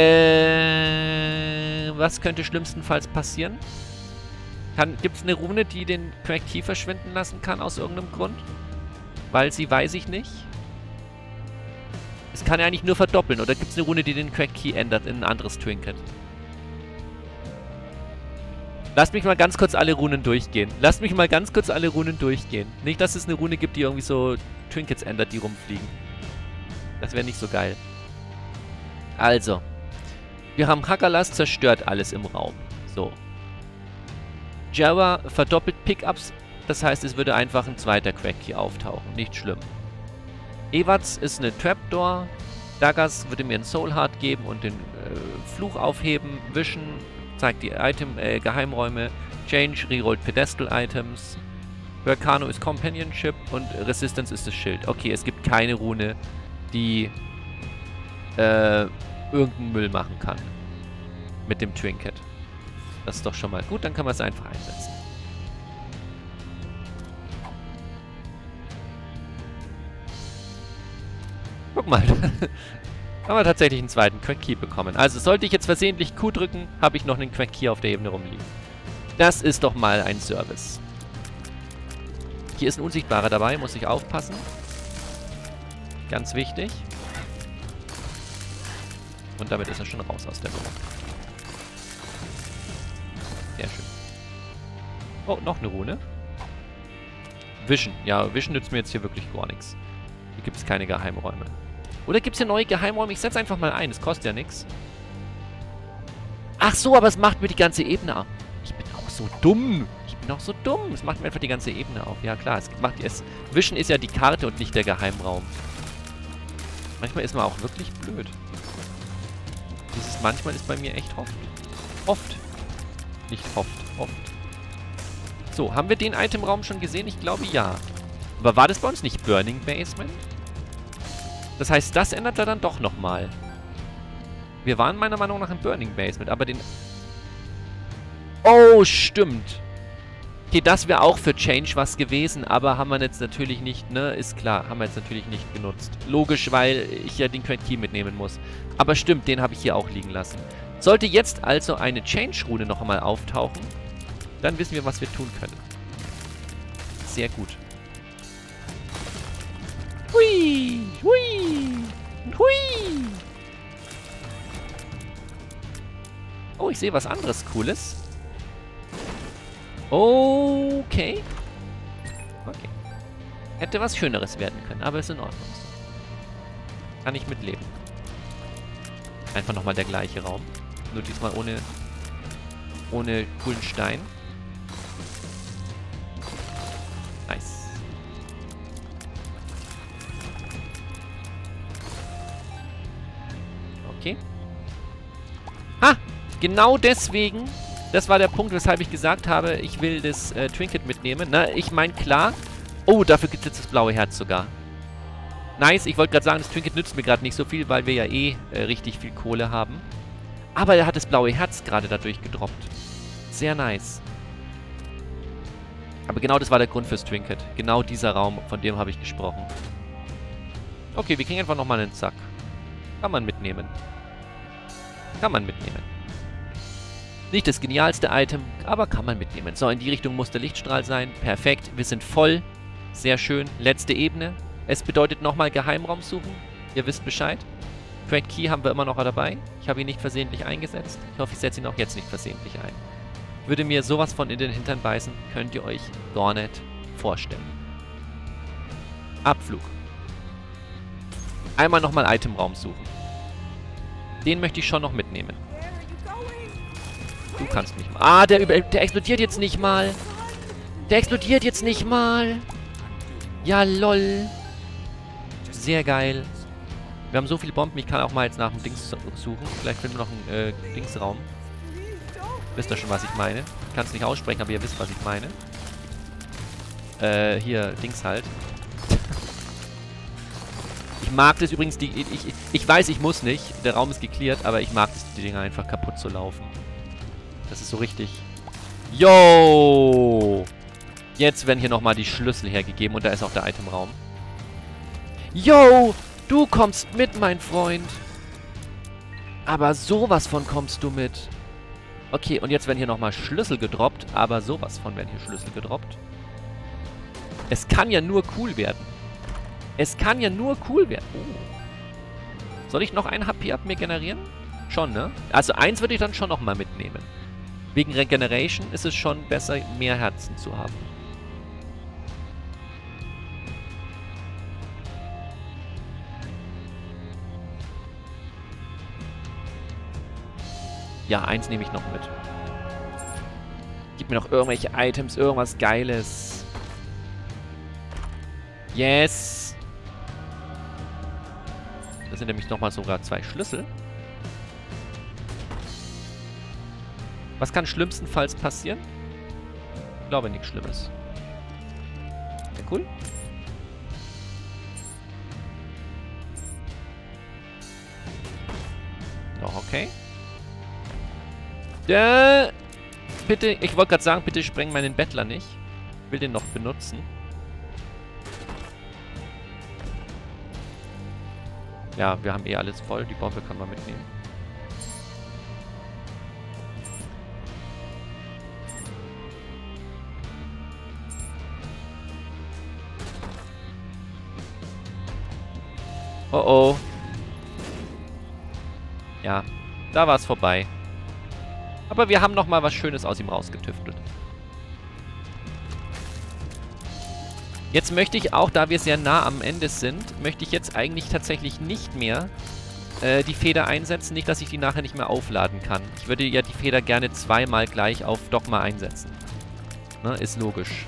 was könnte schlimmstenfalls passieren? Gibt es eine Rune, die den Crack Key verschwinden lassen kann aus irgendeinem Grund? Weil sie weiß ich nicht. Es kann ja eigentlich nur verdoppeln. Oder gibt es eine Rune, die den Crack Key ändert in ein anderes Trinket? Lasst mich mal ganz kurz alle Runen durchgehen. Nicht, dass es eine Rune gibt, die irgendwie so Trinkets ändert, die rumfliegen. Das wäre nicht so geil. Also. Wir haben Hakalas zerstört alles im Raum. So. Java verdoppelt Pickups. Das heißt, es würde einfach ein zweiter Crack Key auftauchen. Nicht schlimm. Ewatz ist eine Trapdoor. Daggers würde mir ein Soul Heart geben und den Fluch aufheben. Wischen zeigt die Geheimräume. Change rerollt Pedestal Items. Volcano ist Companionship und Resistance ist das Schild. Okay, es gibt keine Rune, die irgendeinen Müll machen kann. Mit dem Trinket. Das ist doch schon mal gut, dann kann man es einfach einsetzen. Guck mal. Haben wir tatsächlich einen zweiten Crack Key bekommen. Also sollte ich jetzt versehentlich Q drücken, habe ich noch einen Crack Key auf der Ebene rumliegen. Das ist doch mal ein Service. Hier ist ein Unsichtbarer dabei, muss ich aufpassen. Ganz wichtig. Und damit ist er schon raus aus der Nummer. Sehr schön. Oh, noch eine Rune. Vision. Ja, Vision nützt mir jetzt hier wirklich gar nichts. Hier gibt es keine Geheimräume. Oder gibt es hier neue Geheimräume? Ich setze einfach mal ein. Es kostet ja nichts. Ach so, aber es macht mir die ganze Ebene ab. Ich bin auch so dumm. Es macht mir einfach die ganze Ebene auf. Ja, klar. Vision ist ja die Karte und nicht der Geheimraum. Manchmal ist man auch wirklich blöd. Dieses manchmal ist bei mir echt oft. Nicht oft. So, haben wir den Itemraum schon gesehen? Ich glaube, ja. Aber war das bei uns nicht Burning Basement? Das heißt, das ändert er dann doch nochmal. Wir waren meiner Meinung nach im Burning Basement, aber den... Oh, stimmt. Okay, das wäre auch für Change was gewesen, aber haben wir jetzt natürlich nicht, ne? Ist klar, haben wir jetzt natürlich nicht genutzt. Logisch, weil ich ja den Crack Key mitnehmen muss. Aber stimmt, den habe ich hier auch liegen lassen. Sollte jetzt also eine Change-Rune noch einmal auftauchen, dann wissen wir, was wir tun können. Sehr gut. Hui! Hui! Hui! Oh, ich sehe was anderes Cooles. Okay. Okay. Hätte was Schöneres werden können, aber ist in Ordnung. Kann ich mitleben. Einfach nochmal der gleiche Raum. Nur diesmal ohne coolen Stein. Nice. Okay. Ha! Genau deswegen, das war der Punkt, weshalb ich gesagt habe, ich will das Trinket mitnehmen. Na, ich meine, klar. Oh, dafür gibt es jetzt das blaue Herz sogar. Nice, ich wollte gerade sagen, das Trinket nützt mir gerade nicht so viel, weil wir ja eh richtig viel Kohle haben. Aber er hat das blaue Herz gerade dadurch gedroppt. Sehr nice. Aber genau das war der Grund fürs Trinket. Genau dieser Raum, von dem habe ich gesprochen. Okay, wir kriegen einfach nochmal einen Zack. Kann man mitnehmen. Kann man mitnehmen. Nicht das genialste Item, aber kann man mitnehmen. So, in die Richtung muss der Lichtstrahl sein. Perfekt, wir sind voll. Sehr schön. Letzte Ebene. Es bedeutet nochmal Geheimraum suchen. Ihr wisst Bescheid. Cracked Key haben wir immer noch dabei. Ich habe ihn nicht versehentlich eingesetzt. Ich hoffe, ich setze ihn auch jetzt nicht versehentlich ein. Würde mir sowas von in den Hintern beißen, könnt ihr euch gar nicht vorstellen. Abflug. Einmal nochmal Itemraum suchen. Den möchte ich schon noch mitnehmen. Du kannst mich mal. Ah, der explodiert jetzt nicht mal. Der explodiert jetzt nicht mal. Ja, lol. Sehr geil. Wir haben so viele Bomben, ich kann auch mal jetzt nach dem Dings suchen. Vielleicht finden wir noch einen Dingsraum. Wisst ihr schon, was ich meine? Ich kann es nicht aussprechen, aber ihr wisst, was ich meine. Hier, Dings halt. Ich mag das übrigens, ich weiß, ich muss nicht. Der Raum ist geklärt, aber ich mag es, die Dinger einfach kaputt zu laufen. Das ist so richtig. Yo! Jetzt werden hier nochmal die Schlüssel hergegeben und da ist auch der Itemraum. Yo! Du kommst mit, mein Freund. Aber sowas von kommst du mit. Okay, und jetzt werden hier nochmal Schlüssel gedroppt, aber sowas von werden hier Schlüssel gedroppt. Es kann ja nur cool werden. Es kann ja nur cool werden. Oh. Soll ich noch ein HP ab mir generieren? Schon, ne? Also eins würde ich dann schon nochmal mitnehmen. Wegen Regeneration ist es schon besser, mehr Herzen zu haben. Ja, eins nehme ich noch mit. Gib mir noch irgendwelche Items, irgendwas Geiles. Yes! Das sind nämlich nochmal sogar 2 Schlüssel. Was kann schlimmstenfalls passieren? Ich glaube nichts Schlimmes. Ja, cool. Doch, okay. Bitte, ich wollte gerade sagen, bitte spreng meinen Bettler nicht. Ich will den noch benutzen. Ja, wir haben eh alles voll. Die Bombe kann man mitnehmen. Oh oh. Ja, da war es vorbei. Aber wir haben nochmal was Schönes aus ihm rausgetüftelt. Jetzt möchte ich auch, da wir sehr nah am Ende sind, möchte ich jetzt eigentlich tatsächlich nicht mehr die Feder einsetzen. Nicht, dass ich die nachher nicht mehr aufladen kann. Ich würde ja die Feder gerne zweimal gleich auf Dogma einsetzen. Ne, ist logisch.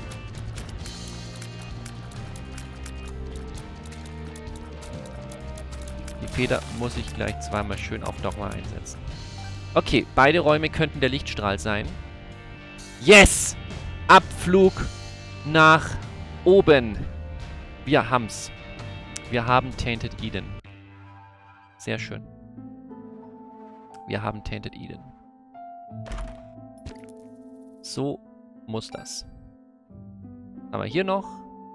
Die Feder muss ich gleich zweimal schön auf Dogma einsetzen. Okay, beide Räume könnten der Lichtstrahl sein. Yes! Abflug nach oben. Wir haben's. Wir haben Tainted Eden. Sehr schön. Wir haben Tainted Eden. So muss das. Aber hier noch.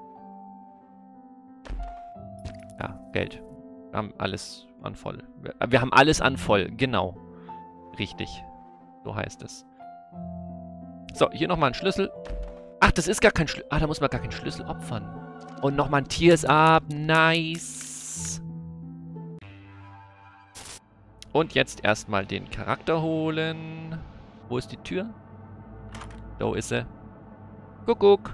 Ja, Geld. Wir haben alles an voll. Wir haben alles an voll, genau. Richtig. So heißt es. So, hier nochmal ein Schlüssel. Ach, das ist gar kein Schlüssel. Ah, da muss man gar keinen Schlüssel opfern. Und nochmal ein Tears Up. Nice. Und jetzt erstmal den Charakter holen. Wo ist die Tür? Da ist sie. Kuckuck.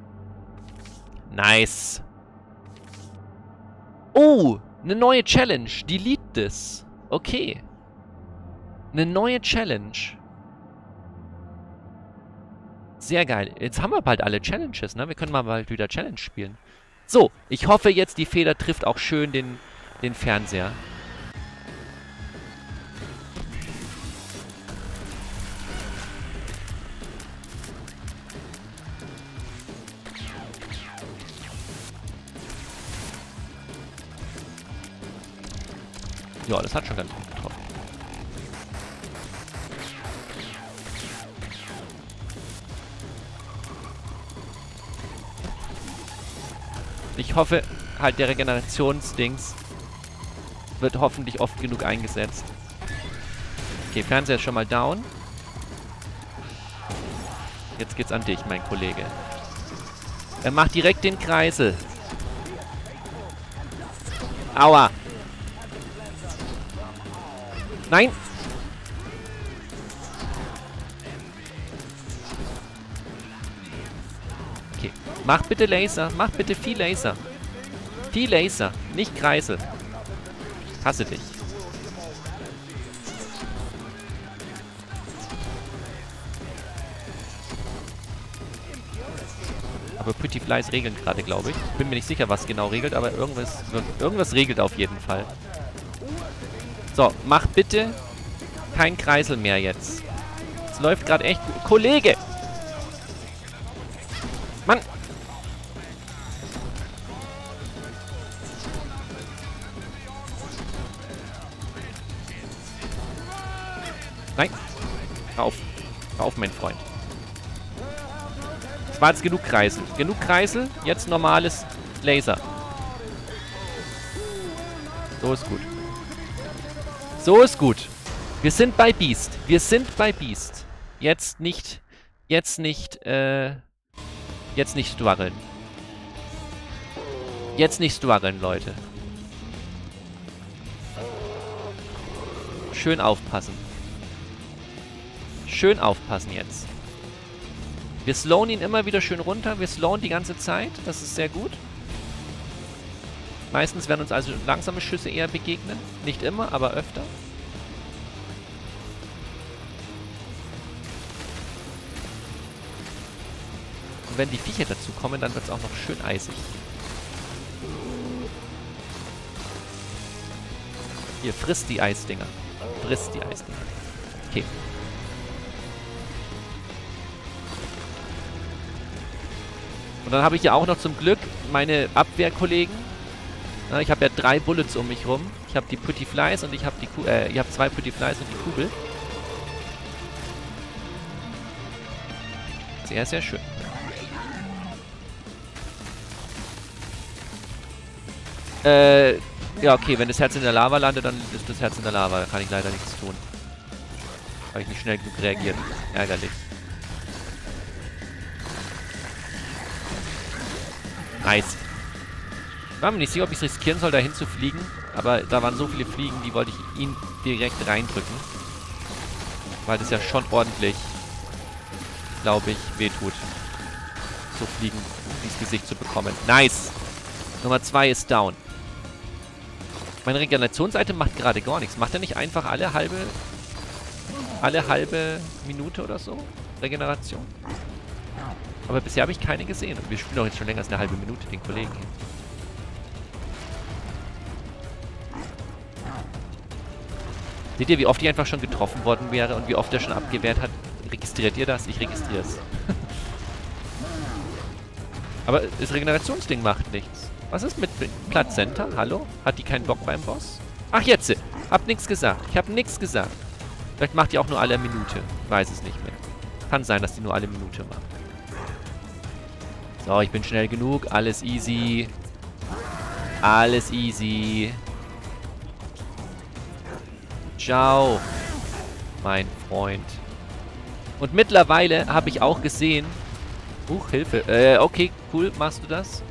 Nice. Oh, eine neue Challenge. Delete this. Okay. Eine neue Challenge. Sehr geil. Jetzt haben wir bald alle Challenges, ne? Wir können mal bald wieder Challenge spielen. So, ich hoffe jetzt, die Feder trifft auch schön den Fernseher. Ja, das hat schon ganz gut getroffen. Ich hoffe, halt der Regenerationsdings wird hoffentlich oft genug eingesetzt. Okay, Fernseher ist schon mal down. Jetzt geht's an dich, mein Kollege. Er macht direkt den Kreisel. Aua. Nein. Okay. Mach bitte Laser. Mach bitte viel Laser. Viel Laser. Nicht Kreisel. Hasse dich. Aber Pretty Flies regeln gerade, glaube ich. Bin mir nicht sicher, was genau regelt, aber irgendwas regelt auf jeden Fall. So, mach bitte kein Kreisel mehr jetzt. Es läuft gerade echt gut. Kollege! Mann! Nein! Hör auf. Hör auf, mein Freund. Es war jetzt genug Kreisel. Genug Kreisel, jetzt normales Laser. So ist gut. So ist gut. Wir sind bei Beast. Wir sind bei Beast. Jetzt nicht struggeln. Jetzt nicht struggeln, Leute. Schön aufpassen. Schön aufpassen jetzt. Wir slowen ihn immer wieder schön runter. Wir slowen die ganze Zeit. Das ist sehr gut. Meistens werden uns also langsame Schüsse eher begegnen. Nicht immer, aber öfter. Und wenn die Viecher dazu kommen, dann wird es auch noch schön eisig. Hier, frisst die Eisdinger. Frisst die Eisdinger. Okay. Und dann habe ich ja auch noch zum Glück meine Abwehrkollegen. Ja, ich habe ja 3 Bullets um mich rum. Ich habe die Pretty Flies und ich habe ich habe 2 Pretty Flies und die Kugel. Sehr, sehr schön. Ja, okay, wenn das Herz in der Lava landet, dann ist das Herz in der Lava. Da kann ich leider nichts tun. Habe ich nicht schnell genug reagiert. Ärgerlich. Nice. Ich war mir nicht sicher, ob ich es riskieren soll, dahin zu fliegen. Aber da waren so viele Fliegen, die wollte ich ihn direkt reindrücken. Weil das ja schon ordentlich, glaube ich, wehtut. So Fliegen ins Gesicht zu bekommen. Nice! Nummer 2 ist down. Meine Regenerationsseite macht gerade gar nichts. Macht er nicht einfach alle halbe Minute oder so Regeneration? Aber bisher habe ich keine gesehen. Und wir spielen doch jetzt schon länger als eine halbe Minute den Kollegen hier. Seht ihr, wie oft ich einfach schon getroffen worden wäre und wie oft er schon abgewehrt hat? Registriert ihr das? Ich registriere es. Aber das Regenerationsding macht nichts. Was ist mit Plazenta? Hallo? Hat die keinen Bock beim Boss? Ach, jetzt! Hab nichts gesagt. Ich hab nichts gesagt. Vielleicht macht die auch nur alle Minute. Weiß es nicht mehr. Kann sein, dass die nur alle Minute macht. So, ich bin schnell genug. Alles easy. Alles easy. Ciao, mein Freund. Und mittlerweile habe ich auch gesehen... Hilfe. Okay, cool. Machst du das?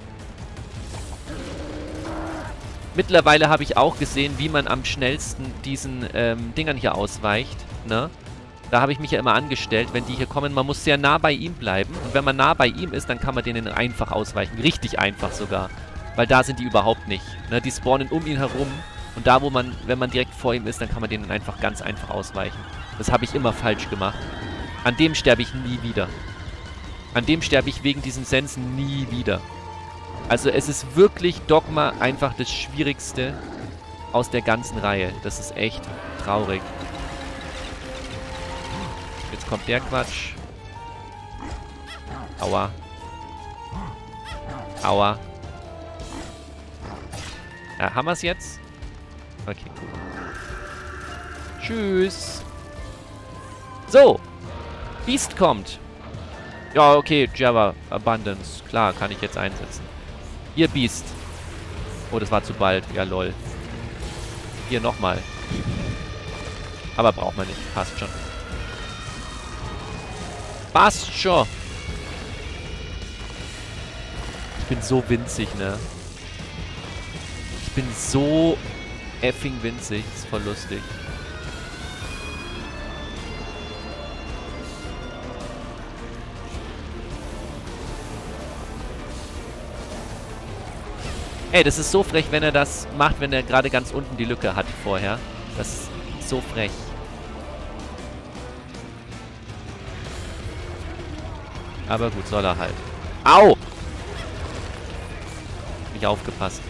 Mittlerweile habe ich auch gesehen, wie man am schnellsten diesen Dingern hier ausweicht. Ne? Da habe ich mich ja immer angestellt, wenn die hier kommen. Man muss sehr nah bei ihm bleiben. Und wenn man nah bei ihm ist, dann kann man denen einfach ausweichen. Richtig einfach sogar. Weil da sind die überhaupt nicht. Ne? Die spawnen um ihn herum. Und da, wo man, wenn man direkt vor ihm ist, dann kann man denen einfach ganz einfach ausweichen. Das habe ich immer falsch gemacht. An dem sterbe ich nie wieder. An dem sterbe ich wegen diesen Sensen nie wieder. Also es ist wirklich Dogma einfach das Schwierigste aus der ganzen Reihe. Das ist echt traurig. Jetzt kommt der Quatsch. Aua. Aua. Ja, haben wir es jetzt? Okay, cool. Tschüss. So. Beast kommt. Ja, okay, Java Abundance. Klar, kann ich jetzt einsetzen. Hier, Beast. Oh, das war zu bald. Ja, lol. Hier nochmal. Aber braucht man nicht. Passt schon. Passt schon. Ich bin so winzig, ne? Ich bin so effing winzig. Das ist voll lustig. Ey, das ist so frech, wenn er das macht, wenn er gerade ganz unten die Lücke hat vorher. Das ist so frech. Aber gut, soll er halt. Au! Nicht aufgepasst.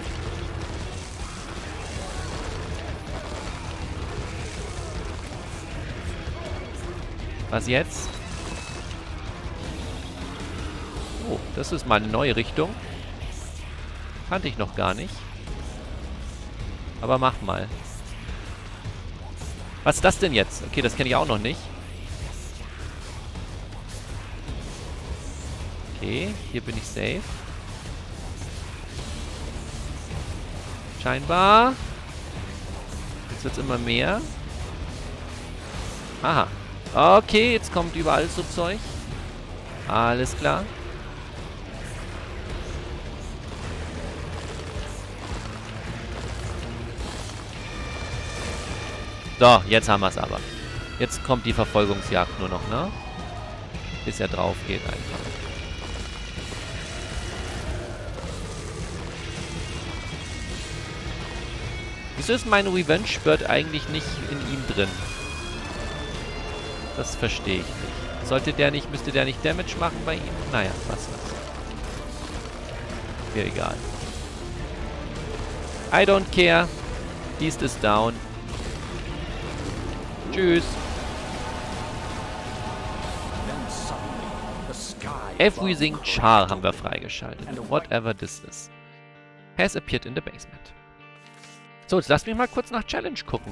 Was jetzt? Oh, das ist mal eine neue Richtung. Kannte ich noch gar nicht. Aber mach mal. Was ist das denn jetzt? Okay, das kenne ich auch noch nicht. Okay, hier bin ich safe. Scheinbar. Jetzt wird es immer mehr. Aha. Okay, jetzt kommt überall so Zeug. Alles klar. So, jetzt haben wir es aber. Jetzt kommt die Verfolgungsjagd nur noch, ne? Bis er drauf geht einfach. Wieso ist mein Revenge Bird eigentlich nicht in ihm drin? Das verstehe ich nicht. Sollte der nicht, müsste der nicht Damage machen bei ihm? Naja, was. Mir egal. I don't care. Beast is down. Tschüss. Everything Char haben wir freigeschaltet. Whatever this is. Has appeared in the basement. So, jetzt lass mich mal kurz nach Challenge gucken.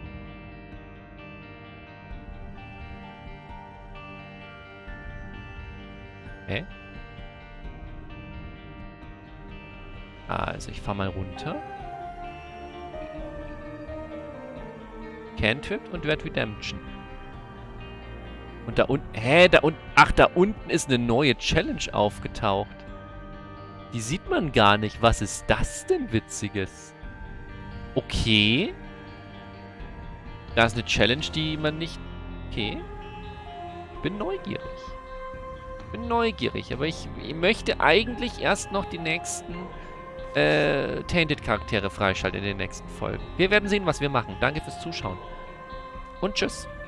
Okay. Also, ich fahr mal runter. Cantrip und Red Redemption. Und da unten... Hä? Da unten... Ach, da unten ist eine neue Challenge aufgetaucht. Die sieht man gar nicht. Was ist das denn Witziges? Okay. Da ist eine Challenge, die man nicht... Okay. Ich bin neugierig. Aber ich möchte eigentlich erst noch die nächsten Tainted-Charaktere freischalten in den nächsten Folgen. Wir werden sehen, was wir machen. Danke fürs Zuschauen. Und tschüss.